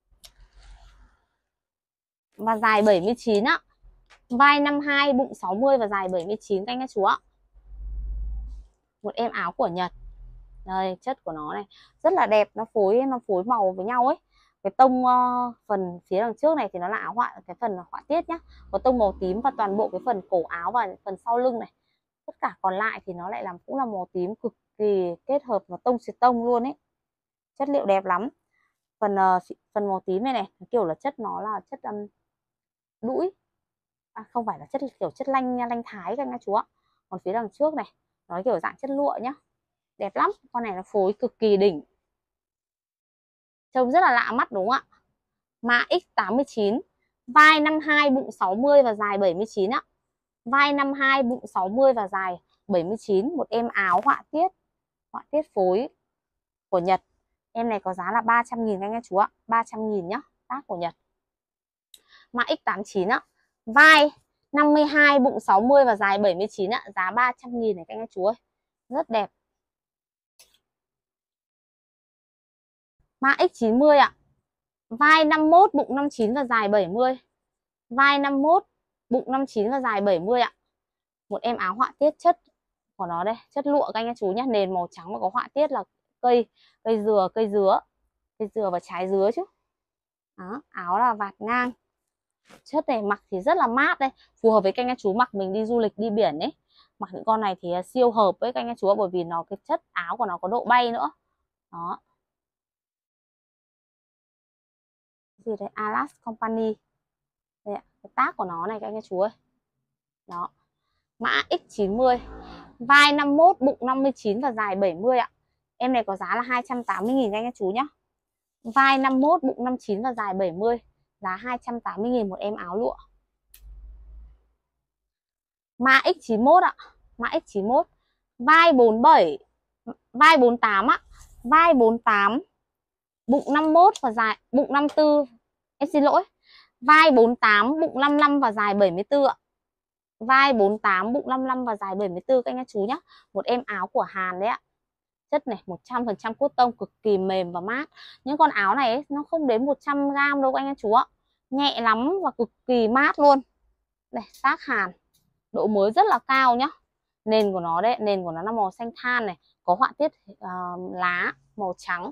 và dài 79 ạ. Vai 52, bụng 60 và dài 79 các anh các chú ạ. Một em áo của Nhật. Đây, chất của nó này rất là đẹp, nó phối màu với nhau ấy. Cái tông phần phía đằng trước này thì nó là áo họa, cái phần họa tiết nhá, có tông màu tím và toàn bộ cái phần cổ áo và phần sau lưng này. Tất cả còn lại thì nó lại cũng là màu tím, cực kỳ kết hợp vào tông xịt tông luôn ấy. Chất liệu đẹp lắm. Phần màu tím này kiểu là chất nó là chất đũi. Không phải là kiểu chất lanh thái các anh chú ạ. Còn phía đằng trước này nó kiểu dạng chất lụa nhá. Đẹp lắm, con này nó phối cực kỳ đỉnh. Trông rất là lạ mắt đúng không ạ? Mã X89, vai 52, bụng 60 và dài 79 ạ. Vai 52, bụng 60 và dài 79, một em áo họa tiết phối của Nhật. Em này có giá là 300.000 anh chú ạ, 300.000 nhá, tác của Nhật. Mã X89 ạ. Vai 52, bụng 60 và dài 79 ạ, giá 300.000 này các anh chú ơi. Rất đẹp. Mã X90 ạ. Vai 51, bụng 59 và dài 70. Vai 51, bụng 59 và dài 70 ạ. Một em áo họa tiết chất của nó đây, chất lụa các anh chú nhé, nền màu trắng và có họa tiết là cây dừa và trái dứa chứ. Đó, áo là vạt ngang. Chất này mặc thì rất là mát đây, phù hợp với các anh chú mặc mình đi du lịch đi biển ấy. Mặc những con này thì siêu hợp với các anh chú, bởi vì nó cái chất áo của nó có độ bay nữa. Đó. Gì đây? Alas Company. Đây ạ, cái tác của nó này các anh chú ơi. Đó. Mã X90, vai 51, bụng 59 và dài 70 ạ. Em này có giá là 280.000 anh chú nhá. Vai 51, bụng 59 và dài 70, giá 280.000 một em áo lụa. Mã X91 ạ. Mã X91, vai 47, vai 48 ạ. Vai 48, bụng 51 và dài bụng 54. Em xin lỗi. Vai 48, bụng 55 và dài 74 ạ. Vai 48, bụng 55 và dài 74 các anh chú nhé. Một em áo của Hàn đấy ạ. Chất này 100% cotton, cực kỳ mềm và mát. Những con áo này ấy, nó không đến 100g đâu các anh chú ạ. Nhẹ lắm và cực kỳ mát luôn. Đây, tác Hàn. Độ mới rất là cao nhá. Nền của nó đấy, nền của nó là màu xanh than này, có họa tiết lá màu trắng.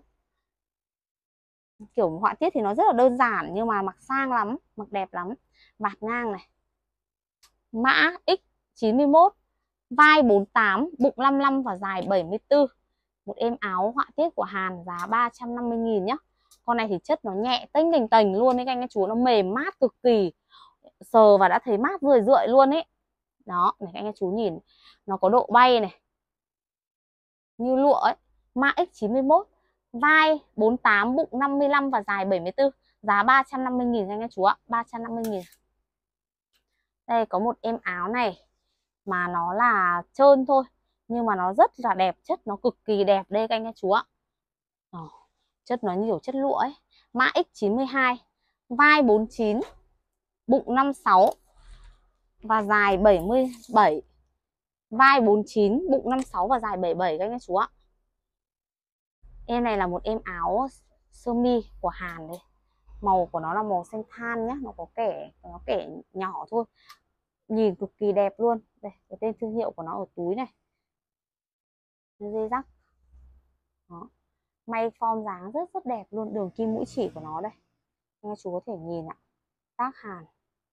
Kiểu họa tiết thì nó rất là đơn giản nhưng mà mặc sang lắm, mặc đẹp lắm. Vạt ngang này. Mã X91, vai 48, bụng 55 và dài 74. Một em áo họa tiết của Hàn, giá 350.000 nhá. Con này thì chất nó nhẹ tênh tềnh luôn đấy các anh chú, nó mềm mát cực kỳ. Sờ và đã thấy mát rười rượi luôn ấy. Đó, này các anh chú nhìn, nó có độ bay này. Như lụa ấy. Mã X91, vai 48, bụng 55 và dài 74, giá 350.000 anh chú ạ, 350.000. Đây có một em áo này mà nó là trơn thôi nhưng mà nó rất là đẹp, chất nó cực kỳ đẹp đây các anh chú ạ. Chất nó nhiều chất lụa ấy. Mã X92, vai 49, bụng 56 và dài 77. Vai 49, bụng 56 và dài 77 các anh chú ạ. Em này là một em áo sơ mi của Hàn đây. Màu của nó là màu xanh than nhá, nó có kẻ nhỏ thôi. Nhìn cực kỳ đẹp luôn. Đây, cái tên thương hiệu của nó ở túi này. Dây rắc. Đó. May form dáng rất đẹp luôn, đường kim mũi chỉ của nó đây. Anh chú có thể nhìn ạ. Tác Hàn.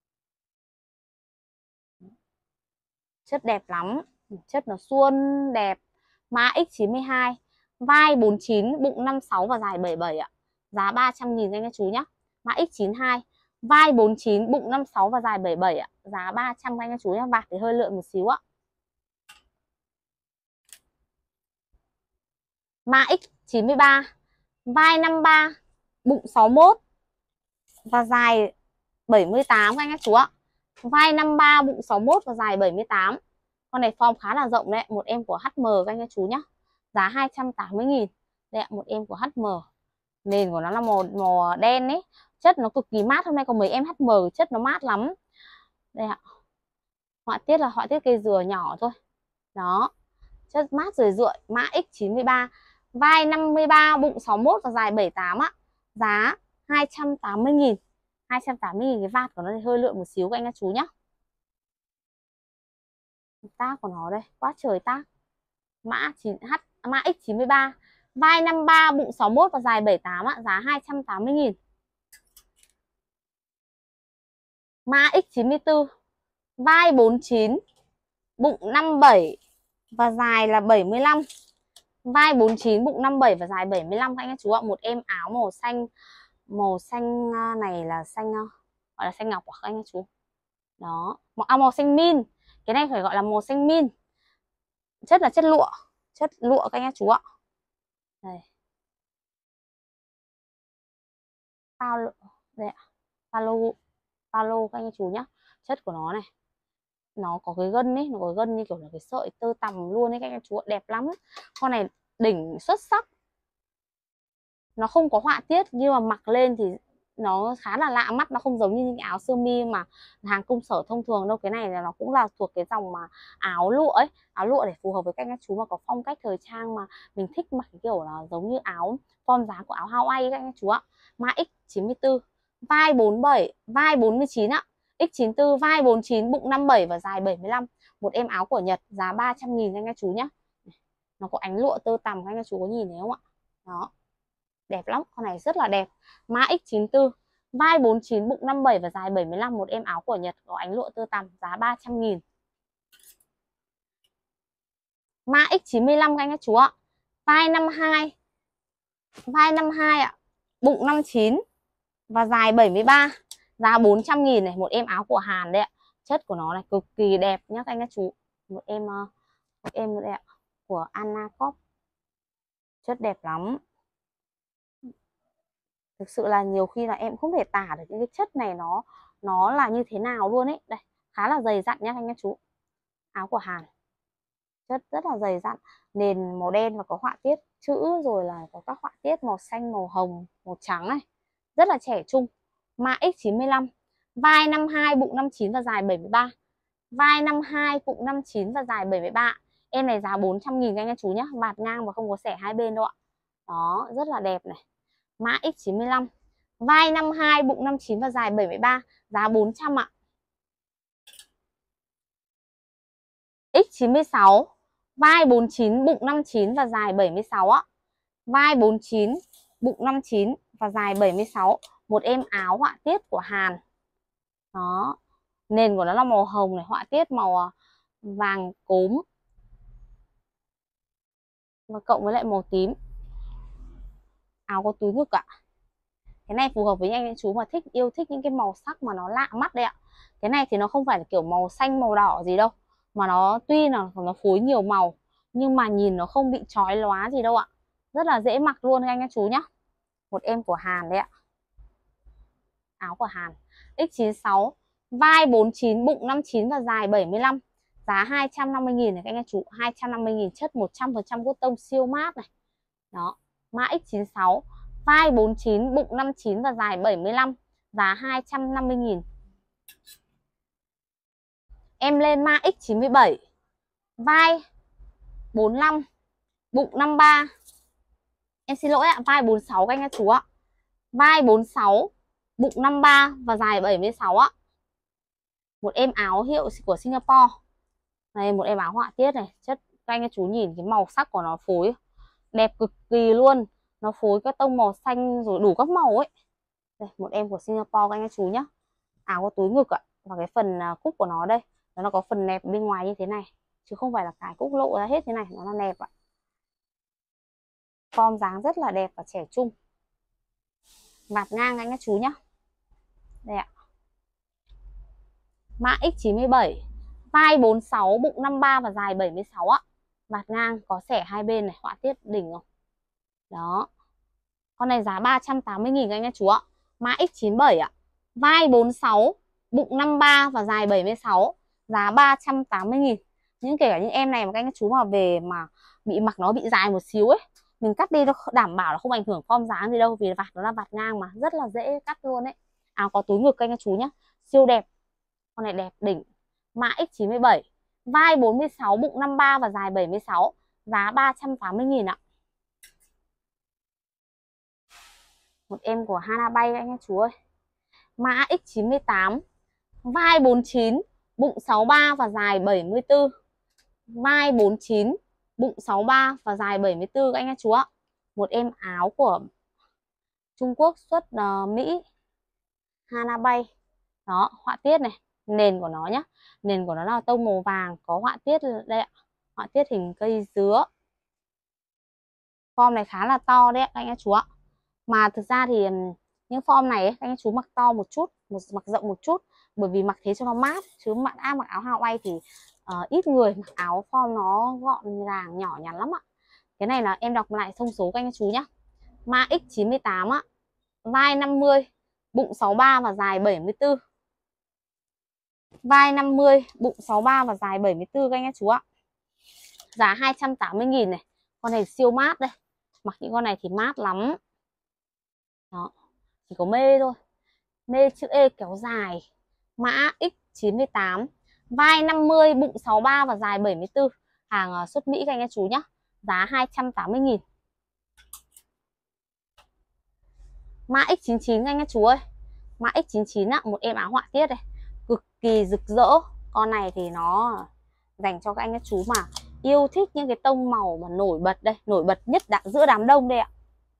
Chất đẹp lắm, chất nó suôn đẹp. Mã X92, vai 49, bụng 56 và dài 77 ạ. Giá 300.000 anh chú nhé. Mã X92, vai 49, bụng 56 và dài 77 ạ. Giá 300 anh chú nhé. Vạt thì hơi lượn một xíu ạ. Mã X93, vai 53, bụng 61 và dài 78 các anh các chú ạ. Vai 53, bụng 61 và dài 78. Con này form khá là rộng đấy, một em của HM các anh các chú nhá. Giá 280.000. Đây ạ, một em của HM. Nền của nó là màu đen ấy, chất nó cực kỳ mát. Hôm nay có mấy em HM chất nó mát lắm. Đây ạ. Họa tiết là họa tiết cây dừa nhỏ thôi. Đó. Chất mát rười rượi, mã X93, vai 53, bụng 61 và dài 78 ạ. Giá 280.000. 280.000, cái vạt của nó thì hơi lượn một xíu các anh các chú nhá. Tác của nó đây, quá trời tác. Mã X93, vai 53, bụng 61 và dài 78 ạ, giá 280.000. Mã X94, vai 49, bụng 57 và dài là 75. Vai 49, bụng 57 và dài 75 các anh các chú ạ. Một em áo màu xanh này là xanh gọi là xanh ngọc của các anh các chú. Đó, màu xanh min. Cái này phải gọi là màu xanh min. Chất là chất lụa các anh các chú ạ. Đây. Đây ạ. Palo các anh chú nhá. Chất của nó này. Nó có cái gân ấy, nó có gân như kiểu là cái sợi tơ tằm luôn ấy các anh chú ạ, đẹp lắm. Con này đỉnh xuất sắc. Nó không có họa tiết nhưng mà mặc lên thì nó khá là lạ mắt, nó không giống như những áo sơ mi mà hàng công sở thông thường đâu. Cái này là nó cũng là thuộc cái dòng mà áo lụa ấy, áo lụa để phù hợp với các anh chú mà có phong cách thời trang mà mình thích mặc cái kiểu là giống như áo form dáng của áo Hawaii các anh chú ạ. Mã X94, vai 47, vai 49 ạ. X94, vai 49, bụng 57 và dài 75. Một em áo của Nhật, giá 300.000 các anh chú nhé. Nó có ánh lụa tơ tằm, các anh chú có nhìn thấy không ạ? Đó, đẹp lắm, con này rất là đẹp. Mã X94, vai 49, bụng 57 và dài 75. Một em áo của Nhật có ánh lụa tơ tằm, giá 300.000. Mã X95 các anh chú ạ. Vai 52, ạ, bụng 59 và dài 73, giá 400.000 này. Một em áo của Hàn đấy ạ. Chất của nó này cực kỳ đẹp nhá các anh chú. Một em đây ạ, của Anna Cop. Chất đẹp lắm. Thực sự là nhiều khi là em không thể tả được những cái chất này nó là như thế nào luôn ấy. Đây, khá là dày dặn nhá anh các chú. Áo của Hàn. Chất rất là dày dặn, nền màu đen và có họa tiết chữ, rồi là có các họa tiết màu xanh, màu hồng, màu trắng này. Rất là trẻ trung. Mã X95, vai 52, bụng 59 và dài 73. Vai 52, bụng 59 và dài 73. Em này giá 400.000 anh các chú nhé, vạt ngang và không có xẻ hai bên đâu ạ. Đó, rất là đẹp này. Mã X95, vai 52, bụng 59 và dài 73, giá 400 ạ. X96, vai 49, bụng 59 và dài 76 ạ. Vai 49, bụng 59 và dài 76. Một em áo họa tiết của Hàn. Đó, nền của nó là màu hồng này, họa tiết màu vàng cốm và cộng với lại màu tím. Áo có túi ngực ạ. Cái này phù hợp với anh chú mà yêu thích những cái màu sắc mà nó lạ mắt đấy ạ. Cái này thì nó không phải là kiểu màu xanh màu đỏ gì đâu, mà nó tuy là nó phối nhiều màu nhưng mà nhìn nó không bị chói lóa gì đâu ạ. Rất là dễ mặc luôn anh chú nhá. Một em của Hàn đấy ạ. Áo của Hàn. X96, vai 49, bụng 59 và dài 75. Giá 250.000 này các anh chú. 250.000, chất 100% cotton siêu mát này. Đó, mã X96, vai 49, bụng 59 và dài 75. Giá 250.000. Em lên mã X97, vai 45, bụng 53. Em xin lỗi ạ, vai 46 các anh chú ạ. Vai 46, bụng 53 và dài 76 ạ. Một em áo hiệu của Singapore. Này, một em áo họa tiết này, chất các anh chú nhìn cái màu sắc của nó phối đẹp cực kỳ luôn. Nó phối các tông màu xanh rồi đủ các màu ấy. Đây, một em của Singapore các anh chú nhá. Áo có túi ngực ạ, và cái phần cúc của nó đây, nó có phần nẹp bên ngoài như thế này, chứ không phải là cái cúc lộ ra hết thế này, nó là nẹp ạ. Form dáng rất là đẹp và trẻ trung. Vạt ngang anh các chú nhá. Đây ạ. Mã X97, vai 46, bụng 53 và dài 76 ạ. Vạt ngang có xẻ hai bên này, họa tiết đỉnh không? Đó. Con này giá 380.000 các anh chú ạ. Mã X97 ạ. Vai 46, bụng 53 và dài 76, giá 380.000. Những kể cả những em này mà các anh chú mà về mà bị mặc nó bị dài một xíu ấy, mình cắt đi nó đảm bảo là không ảnh hưởng form dáng gì đâu, vì vạt nó là vạt ngang mà rất là dễ cắt luôn ấy. Áo có túi ngực các anh chú nhá, siêu đẹp. Con này đẹp đỉnh. Mã X97, vai 46, bụng 53 và dài 76, giá 380.000 ạ. Một em của Hanabay anh em chú ơi. Mã X98, vai 49, bụng 63 và dài 74. Vai 49, bụng 63 và dài 74 các anh chú ạ. Một em áo của Trung Quốc xuất Mỹ, Hanabay. Đó, họa tiết này, nền của nó nhá. Nền của nó là tông màu vàng, có họa tiết đây ạ. Họa tiết hình cây dứa. Form này khá là to đấy các anh chú ạ. Mà thực ra thì những form này ấy, các anh chú mặc to một chút, mặc rộng một chút, bởi vì mặc thế cho nó mát. Chứ mặc áo Hawaii thì ít người mặc áo form nó gọn gàng nhỏ nhắn lắm ạ. Cái này là em đọc lại thông số các anh chú nhá. Mã X98 ạ, vai 50, bụng 63 và dài 74. Vai 50, bụng 63 và dài 74 các anh chú ạ. Giá 280.000 này. Con này siêu mát đây. Mặc những con này thì mát lắm. Đó, chỉ có mê thôi. Mê chữ E kéo dài. Mã X98, vai 50, bụng 63 và dài 74. Hàng xuất Mỹ các anh chú nhé. Giá 280.000. Mã X99 anh chú ơi. Mã X99 ạ, một em áo họa tiết đây, cực kỳ rực rỡ. Con này thì nó dành cho các anh chú mà yêu thích những cái tông màu mà nổi bật đây, nổi bật nhất giữa đám đông đây ạ.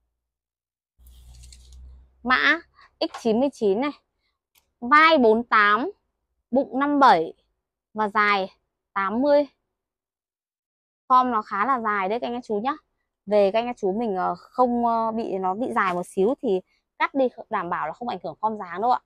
Mã X99 này, vai 48, bụng 57 và dài 80. Form nó khá là dài đấy các anh chú nhá. Về các anh chú mình không bị nó bị dài một xíu thì cắt đi đảm bảo là không ảnh hưởng form dáng đâu ạ.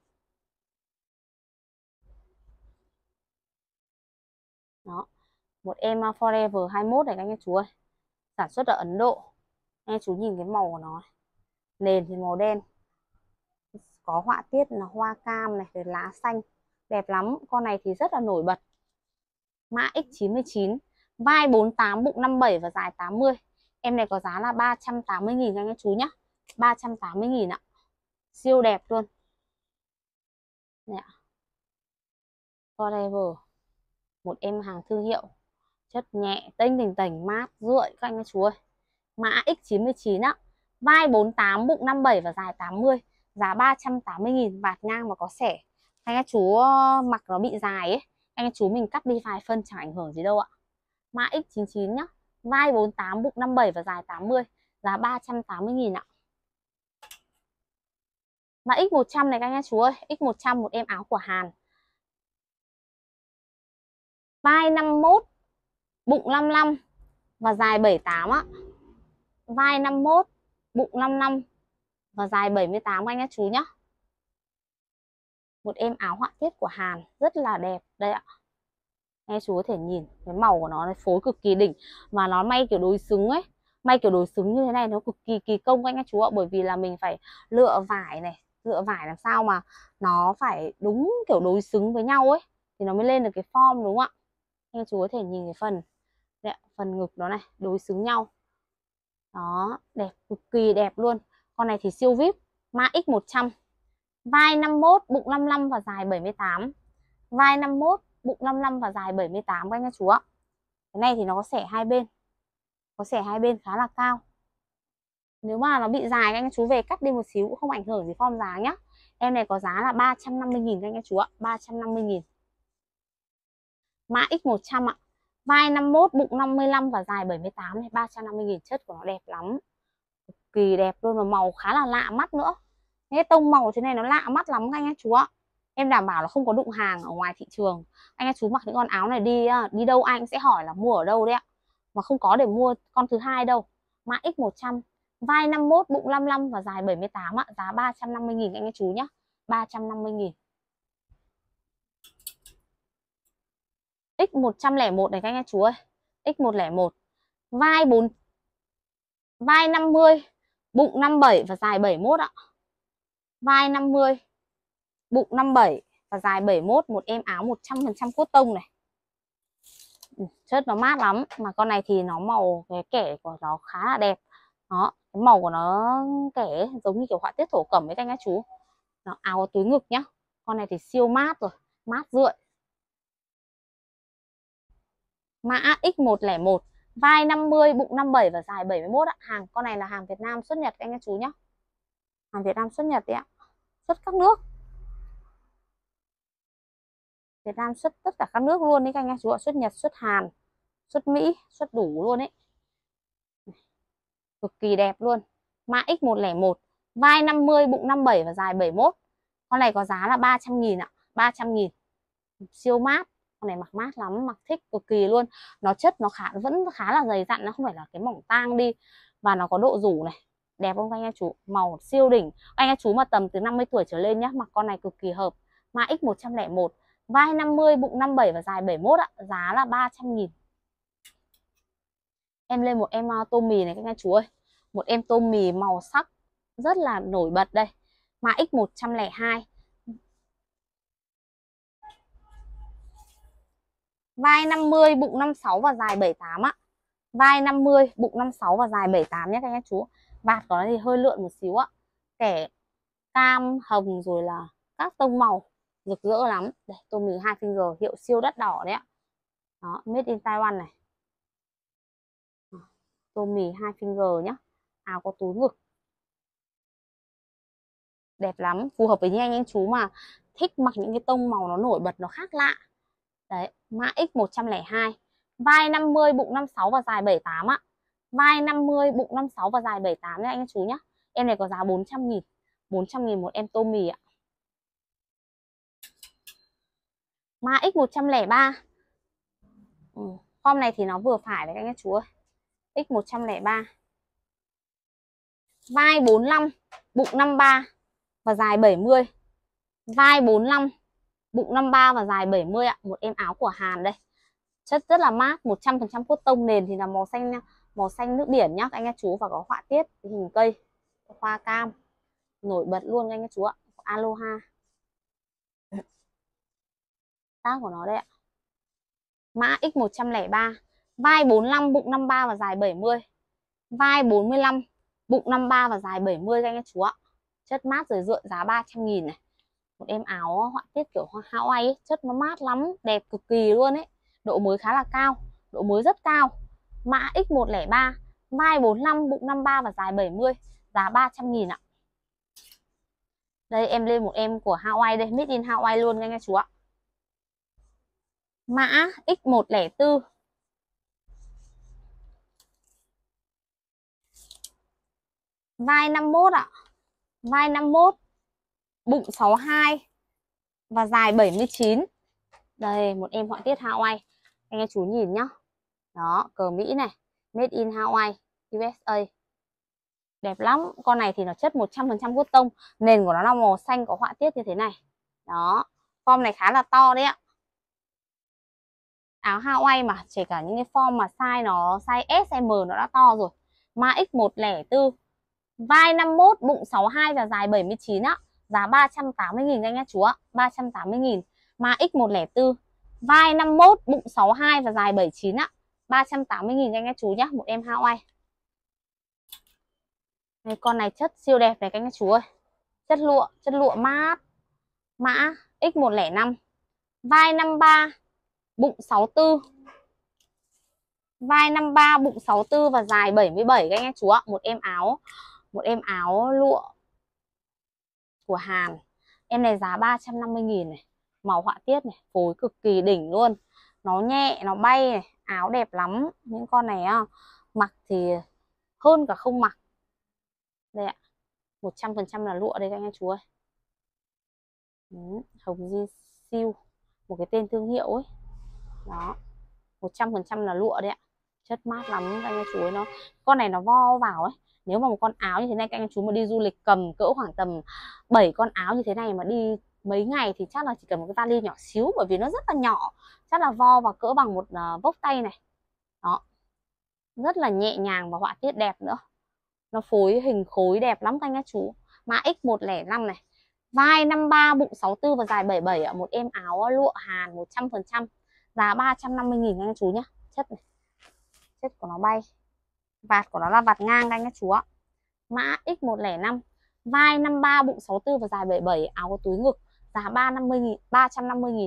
Đó, một em Forever 21 này các anh chú ơi, sản xuất ở Ấn Độ. Anh chú nhìn cái màu của nó, nền thì màu đen, có họa tiết là hoa cam này, rồi lá xanh, đẹp lắm. Con này thì rất là nổi bật. Mã X99, vai 48, bụng 57 và dài 80. Em này có giá là 380.000 anh chú nhé. 380.000 ạ. Siêu đẹp luôn. Nè. Forever. Một em hàng thương hiệu. Chất nhẹ, tênh tềnh mát, rượi các anh chú ơi. Mã X99 á. Vai 48, bụng 57 và dài 80. Giá 380.000, vạt ngang và có xẻ. Anh chú mặc nó bị dài ấy, anh chú mình cắt đi vài phân chẳng ảnh hưởng gì đâu ạ. Mã X99 nhá. Vai 48, bụng 57 và dài 80. Giá 380.000 ạ. Mã X100 này các anh chú ơi. X100 một em áo của Hàn. Vai 51, bụng 55 và dài 78 á. Vai 51, bụng 55 và dài 78 các anh chú nhá. Một em áo họa tiết của Hàn rất là đẹp đây ạ. Anh chú có thể nhìn cái màu của nó phối cực kỳ đỉnh, và nó may kiểu đối xứng ấy. May kiểu đối xứng như thế này nó cực kỳ kỳ công các anh chú ạ, bởi vì là mình phải lựa vải này, lựa vải làm sao mà nó phải đúng kiểu đối xứng với nhau ấy thì nó mới lên được cái form, đúng không ạ. Anh chú có thể nhìn cái phần đấy, phần ngực nó này đối xứng nhau. Đó, đẹp, cực kỳ đẹp luôn. Con này thì siêu VIP. Mã X100, vai 51, bụng 55 và dài 78. Vai 51, bụng 55 và dài 78 các anh chú ạ. Cái này thì nó có xẻ hai bên. Có xẻ hai bên khá là cao. Nếu mà nó bị dài các anh chú về cắt đi một xíu cũng không ảnh hưởng gì form dáng nhá. Em này có giá là 350.000 các anh chú ạ, 350.000. Mã X100 ạ. Vai 51, bụng 55 và dài 78 này, 350.000, chất của nó đẹp lắm. Cực kỳ đẹp luôn, và màu khá là lạ mắt nữa. Cái tông màu thế này nó lạ mắt lắm các anh chú ạ. Em đảm bảo là không có đụng hàng ở ngoài thị trường. Anh chú mặc những con áo này đi đâu anh sẽ hỏi là mua ở đâu đấy ạ. Mà không có để mua con thứ hai đâu. Mã X100, vai 51, bụng 55 và dài 78 ạ, giá 350.000 anh chú nhé. 350.000. X101 này các anh chú ơi. X101, vai vai 50, bụng 57 và dài 71 ạ. Vai 50, bụng 57 và dài 71, một em áo 100% cốt tông này. Chất nó mát lắm, mà con này thì nó màu cái kẻ của nó khá là đẹp. Đó, cái màu của nó kẻ giống như kiểu họa tiết thổ cẩm với các anh các chú. Nó áo có túi ngực nhá. Con này thì siêu mát rồi, mát rượi. Mã X101, vai 50, bụng 57 và dài 71 ạ. Hàng con này là hàng Việt Nam xuất Nhật các anh các chú nhá. Hàng Việt Nam xuất Nhật đấy ạ. Xuất các nước. Việt Nam xuất tất cả các nước luôn đấy các anh các chú ạ, xuất Nhật, xuất Hàn, xuất Mỹ, xuất đủ luôn ấy. Cực kỳ đẹp luôn. Mã X101, vai 50, bụng 57 và dài 71. Con này có giá là 300.000 ạ, 300.000. Siêu mát. Con này mặc mát lắm, mặc thích cực kỳ luôn. Nó chất nó vẫn khá là dày dặn, nó không phải là cái mỏng tang đi. Và nó có độ rủ này. Đẹp không anh em chú? Màu siêu đỉnh. Anh em chú mà tầm từ 50 tuổi trở lên nhá, mặc con này cực kỳ hợp. Mã X101, vai 50, bụng 57 và dài 71 ạ, giá là 300.000. Em lên một em tôm mì này các anh chú ơi. Một em tôm mì màu sắc rất là nổi bật đây. Mã X102, vai 50, bụng 56 và dài 78 ạ. Vai 50, bụng 56 và dài 78 nhé các anh chú. Vạt của nó thì hơi lượn một xíu ạ. Kẻ cam, hồng rồi là các tông màu rực rỡ lắm. Đây, tôm mì 2 finger hiệu siêu đắt đỏ đấy ạ. Đó, made in Taiwan này. Tôm mì 2 finger nhá. Áo có túi ngực. Đẹp lắm, phù hợp với những anh chú mà thích mặc những cái tông màu nó nổi bật, nó khác lạ. Đấy, mã X102, vai 50, bụng 56 và dài 78 ạ. Vai 50, bụng 56 và dài 78 nha anh chú nhé. Em này có giá 400.000. 400.000 một em tôm mì ạ. Mã X103. Form này thì nó vừa phải đấy anh chú ơi. X103. Vai 45, bụng 53 và dài 70. Vai 45, bụng 53 và dài 70 ạ. Một em áo của Hàn đây. Chất rất là mát, 100% cốt tông, nền thì là màu xanh nước biển nhá anh chú, và có họa tiết hình cây, hoa cam nổi bật luôn anh chú ạ. Aloha. Tác của nó đây ạ. Mã X103, vai 45, bụng 53 và dài 70. Vai 45, bụng 53 và dài 70 anh chú ạ. Chất mát rồi rượi, giá 300.000 này. Một em áo họa tiết kiểu Hawaii ấy, chất nó mát lắm, đẹp cực kỳ luôn ấy. Độ mới khá là cao, độ mới rất cao. Mã X103, vai 45, bụng 53 và dài 70, giá 300.000 ạ. Đây em lên một em của Hawaii đây, made in Hawaii luôn nha chú ạ. Mã X104, vai 51 ạ. Vai 51, bụng 62 và dài 79. Đây một em họa tiết Hawaii. Anh em chú nhìn nhá. Đó, cờ Mỹ này, made in Hawaii, USA. Đẹp lắm. Con này thì nó chất 100% cốt tông, nền của nó là màu xanh có họa tiết như thế này. Đó, form này khá là to đấy ạ. Áo Hawaii mà, kể cả những cái form mà size S, M nó đã to rồi. Mã X104, vai 51, bụng 62 và dài 79 á, giá 380.000 anh nhá chú ạ, 380.000. Mã X104, vai 51, bụng 62 và dài 79 á, 380.000 anh nhá chú nhá, một em Hawaii. Đây, con này chất siêu đẹp này các anh chú ơi. Chất lụa mát. Mã X105, vai 53, bụng 64. Vai 53, bụng 64 và dài 77 các anh chú ạ. Một em áo lụa của Hàn. Em này giá 350.000 này. Màu họa tiết này, phối cực kỳ đỉnh luôn. Nó nhẹ, nó bay này, áo đẹp lắm. Những con này mặc thì hơn cả không mặc. Đây ạ. 100% là lụa đây các anh chú ơi. Hồng Di Siêu, một cái tên thương hiệu ấy. Đó. 100% là lụa đấy ạ. Chất mát lắm các anh chú ơi, con này nó vo vào ấy. Nếu mà một con áo như thế này các anh chú mà đi du lịch cầm cỡ khoảng tầm 7 con áo như thế này mà đi mấy ngày thì chắc là chỉ cần một cái vali nhỏ xíu, bởi vì nó rất là nhỏ, chắc là vo vào cỡ bằng một vốc tay này. Đó, rất là nhẹ nhàng và họa tiết đẹp nữa. Nó phối hình khối đẹp lắm các anh các chú. Mã X105 này. Vai 53, bụng 64 và dài 77 ạ. Một êm áo lụa Hàn 100%. Giá 350.000 các anh chú nhá. Chất này. Chất của nó bay. Vạt của nó là vạt ngang các anh các chú ạ. Mã X105. Vai 53, bụng 64 và dài 77, áo có túi ngực. Giá 350.000.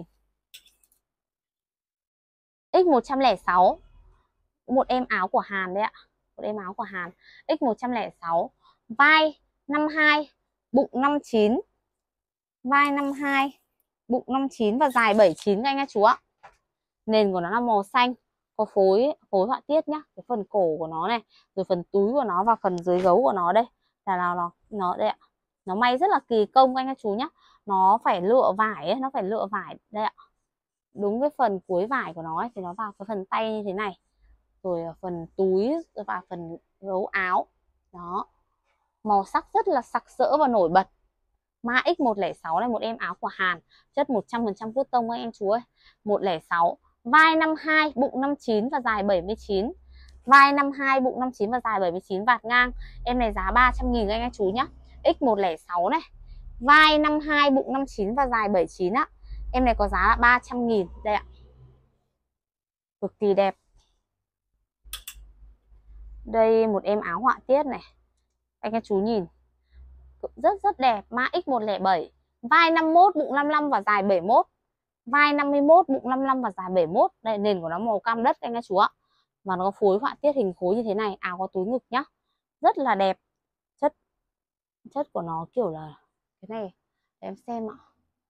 X106. Một êm áo của Hàn đấy ạ. Một êm áo của Hàn. X106. Vai 52, bụng 59. Vai 52, bụng 59 và dài 79 các anh các chú ạ. Nền của nó là màu xanh, có phối họa tiết nhá. Cái phần cổ của nó này, rồi phần túi của nó và phần dưới gấu của nó đây là nó đây ạ. Nó may rất là kỳ công các anh các chú nhá. Nó phải lựa vải ấy, nó phải lựa vải đây ạ. Đúng cái phần cuối vải của nó ấy, thì nó vào cái phần tay như thế này. Rồi phần túi và phần gấu áo. Đó. Màu sắc rất là sặc sỡ và nổi bật. Mã X106 này, một êm áo của Hàn, chất 100% cotton các em chú ơi. 106. Vai 52, bụng 59 và dài 79. Vai 52, bụng 59 và dài 79, vạt ngang. Em này giá 300.000 các anh chú nhá. X106 này. Vai 52, bụng 59 và dài 79 á. Em này có giá là 300.000 đây ạ. Cực kỳ đẹp. Đây một êm áo họa tiết này. Anh các chú nhìn. Rất đẹp. Mã X107. Vai 51, bụng 55 và dài 71. Vai 51, bụng 55 và dài 71. Đây, nền của nó màu cam đất anh các chú ạ. Và nó có phối họa tiết hình khối như thế này, áo có túi ngực nhá. Rất là đẹp. Chất của nó kiểu là cái này để em xem ạ.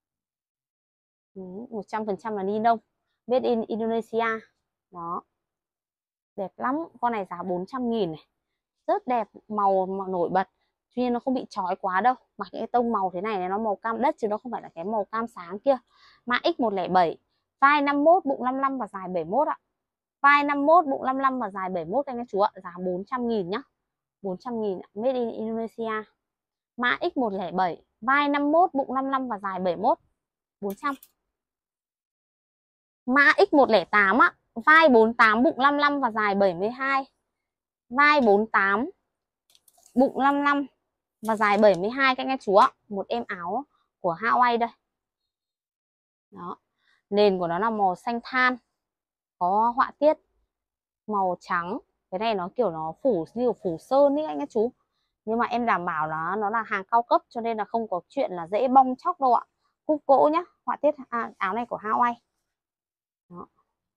100% là ni lông, made in Indonesia. Đó. Đẹp lắm. Con này giá 400.000 này. Rất đẹp, màu nổi bật. Tuy nhiên nó không bị chói quá đâu. Mặc những cái tông màu thế này nó màu cam đất chứ nó không phải là cái màu cam sáng kia. Mã X107. Vai 51, bụng 55 và dài 71 ạ. Vai 51, bụng 55 và dài 71 anh các chú ạ. Giá 400.000 nhá. 400.000 made in Indonesia. Mã X107. Vai 51, bụng 55 và dài 71. 400. Mã X108 ạ. Vai 48, bụng 55 và dài 72. Vai 48, bụng 55 và dài 72 các anh chú ạ. Một êm áo của Hawaii đây. Đó. Nền của nó là màu xanh than, có họa tiết màu trắng. Cái này nó kiểu nó phủ như phủ sơn ấy anh các chú. Nhưng mà em đảm bảo nó là hàng cao cấp cho nên là không có chuyện là dễ bong chóc đâu ạ. Cúc gỗ nhá, họa tiết áo này của Hawaii. Đó.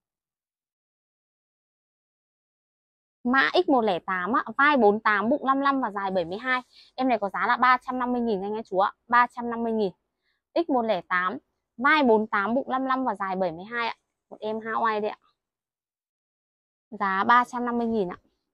Mã X108 ạ, vai 48, bụng 55 và dài 72. Em này có giá là 350.000 anh chú ạ, 350.000. X108, vai 48, bụng 55 và dài 72 ạ. Một em Hawaii đấy ạ. Giá 350.000 ạ.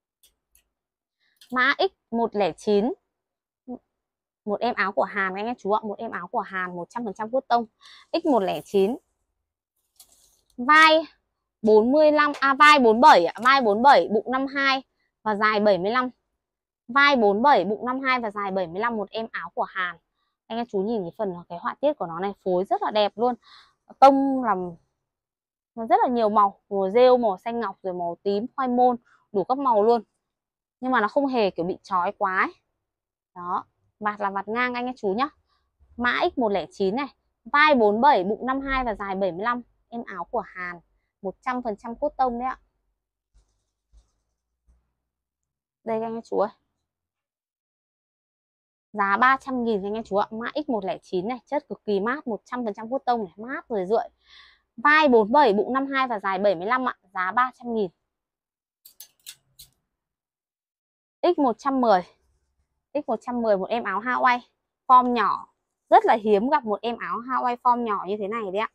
Mã X109. Một em áo của Hàn anh chú ạ, một em áo của Hàn 100% cotton. X109. Vai 45 vai 47 ạ, vai 47, bụng 52 và dài 75. Vai 47, bụng 52 và dài 75, một em áo của Hàn. Anh chú nhìn cái họa tiết của nó này, phối rất là đẹp luôn. Tông làm nó rất là nhiều màu rêu, màu xanh ngọc, rồi màu tím, khoai môn, đủ các màu luôn. Nhưng mà nó không hề kiểu bị chói quá ấy. Đó, vạt là vạt ngang anh chú nhá. Mã X109 này, vai 47, bụng 52 và dài 75, em áo của Hàn, 100% cotton đấy ạ. Đây anh chú ơi. Giá 300.000 anh chú ạ. Mã X109 này, chất cực kỳ mát, 100% cotton này, mát rồi rượi. Vai 47, bụng 52 và dài 75 ạ, giá 300.000. X110. X110 một em áo Hawaii form nhỏ. Rất là hiếm gặp một em áo Hawaii form nhỏ như thế này đấy ạ.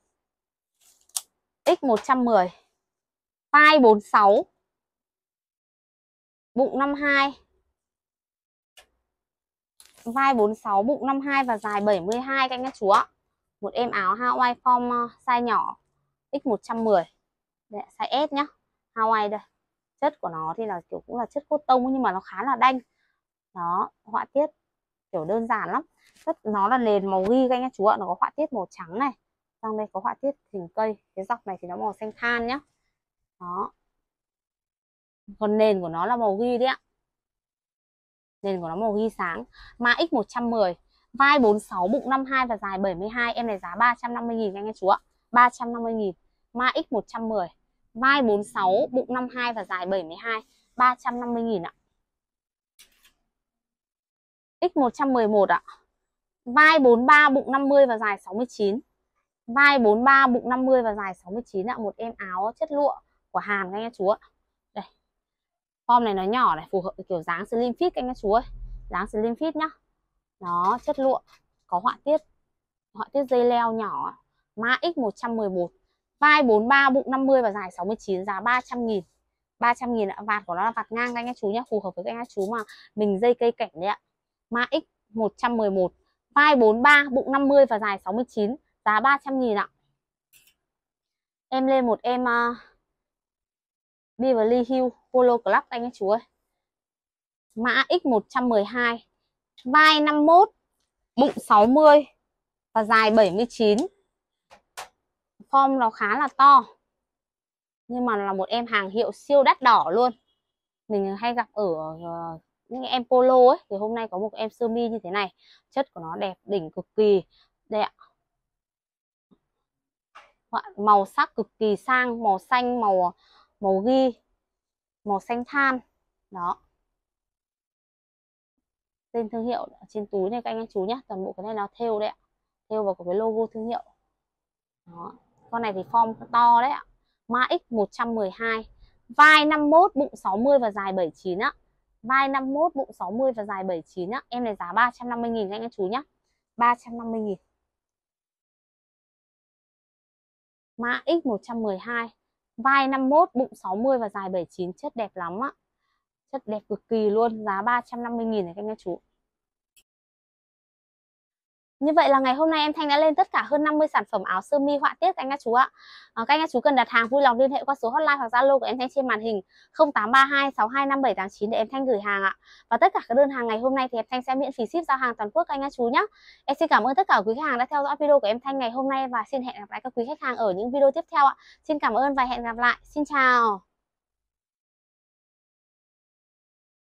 X110. Vai 46, bụng 52. Vai 46, bụng 52 và dài 72 các anh chú ạ. Một em áo Hawaii form size nhỏ. X110. Đây, size S nhá. Hawaii đây. Chất của nó thì là kiểu cũng là chất cotton nhưng mà nó khá là đanh. Đó, họa tiết kiểu đơn giản lắm. Nó là nền màu ghi các anh chú ạ, nó có họa tiết màu trắng này. Trong đây có họa tiết hình cây, cái dọc này thì nó màu xanh than nhá. Đó. Còn nền của nó là màu ghi đấy ạ. Nền của nó màu ghi sáng. Mã X110, vai 46, bụng 52 và dài 72. Em này giá 350.000 anh em chú ạ. 350.000. Mã X110, vai 46, bụng 52 và dài 72. 350.000 ạ. X111 ạ. Vai 43, bụng 50 và dài 69. Vai 43, bụng 50 và dài 69 ạ. Một em áo chất lụa của Hàn các anh chú ạ. Đây. Form này nó nhỏ này, phù hợp với kiểu dáng slim fit các anh chú ơi. Dáng slim fit nhá. Nó chất lụa, có họa tiết dây leo nhỏ. Mã X111, vai 43, bụng 50 và dài 69, giá 300.000. 300.000 ạ. Vạt của nó là vạt ngang các anh chú nhá, phù hợp với các anh chú mà mình dây cây cảnh đấy ạ. Mã X111, vai 43, bụng 50 và dài 69, giá 300.000 ạ. Em lên một em Beverly Hills Polo Club anh ấy chú ơi. Mã X112, vai 51, bụng 60 và dài 79. Form nó khá là to, nhưng mà là một em hàng hiệu siêu đắt đỏ luôn. Mình hay gặp ở những em polo ấy. Thì hôm nay có một em sơ mi như thế này. Chất của nó đẹp đỉnh cực kỳ. Đây ạ. Màu sắc cực kỳ sang, màu xanh, màu ghi, màu xanh than. Đó. Tên thương hiệu trên túi này các anh chú nhé. Toàn bộ cái này nó thêu đấy ạ. Thêu vào cái logo thương hiệu. Đó. Con này thì form to đấy ạ. Mã X112, vai 51, bụng 60 và dài 79 á. Vai 51, bụng 60 và dài 79 á. Em này giá 350.000 các anh chú nhé. 350.000. Mã X112, vai 51, bụng 60 và dài 79. Chất đẹp lắm á. Chất đẹp cực kỳ luôn. Giá 350.000 này các anh chú. Như vậy là ngày hôm nay em Thanh đã lên tất cả hơn 50 sản phẩm áo sơ mi họa tiết các anh chú ạ. Các anh chú cần đặt hàng vui lòng liên hệ qua số hotline hoặc Zalo của em Thanh trên màn hình 0832 625789 để em Thanh gửi hàng ạ. Và tất cả các đơn hàng ngày hôm nay thì em Thanh sẽ miễn phí ship giao hàng toàn quốc các anh chú nhé. Em xin cảm ơn tất cả quý khách hàng đã theo dõi video của em Thanh ngày hôm nay và xin hẹn gặp lại các quý khách hàng ở những video tiếp theo ạ. Xin cảm ơn và hẹn gặp lại. Xin chào.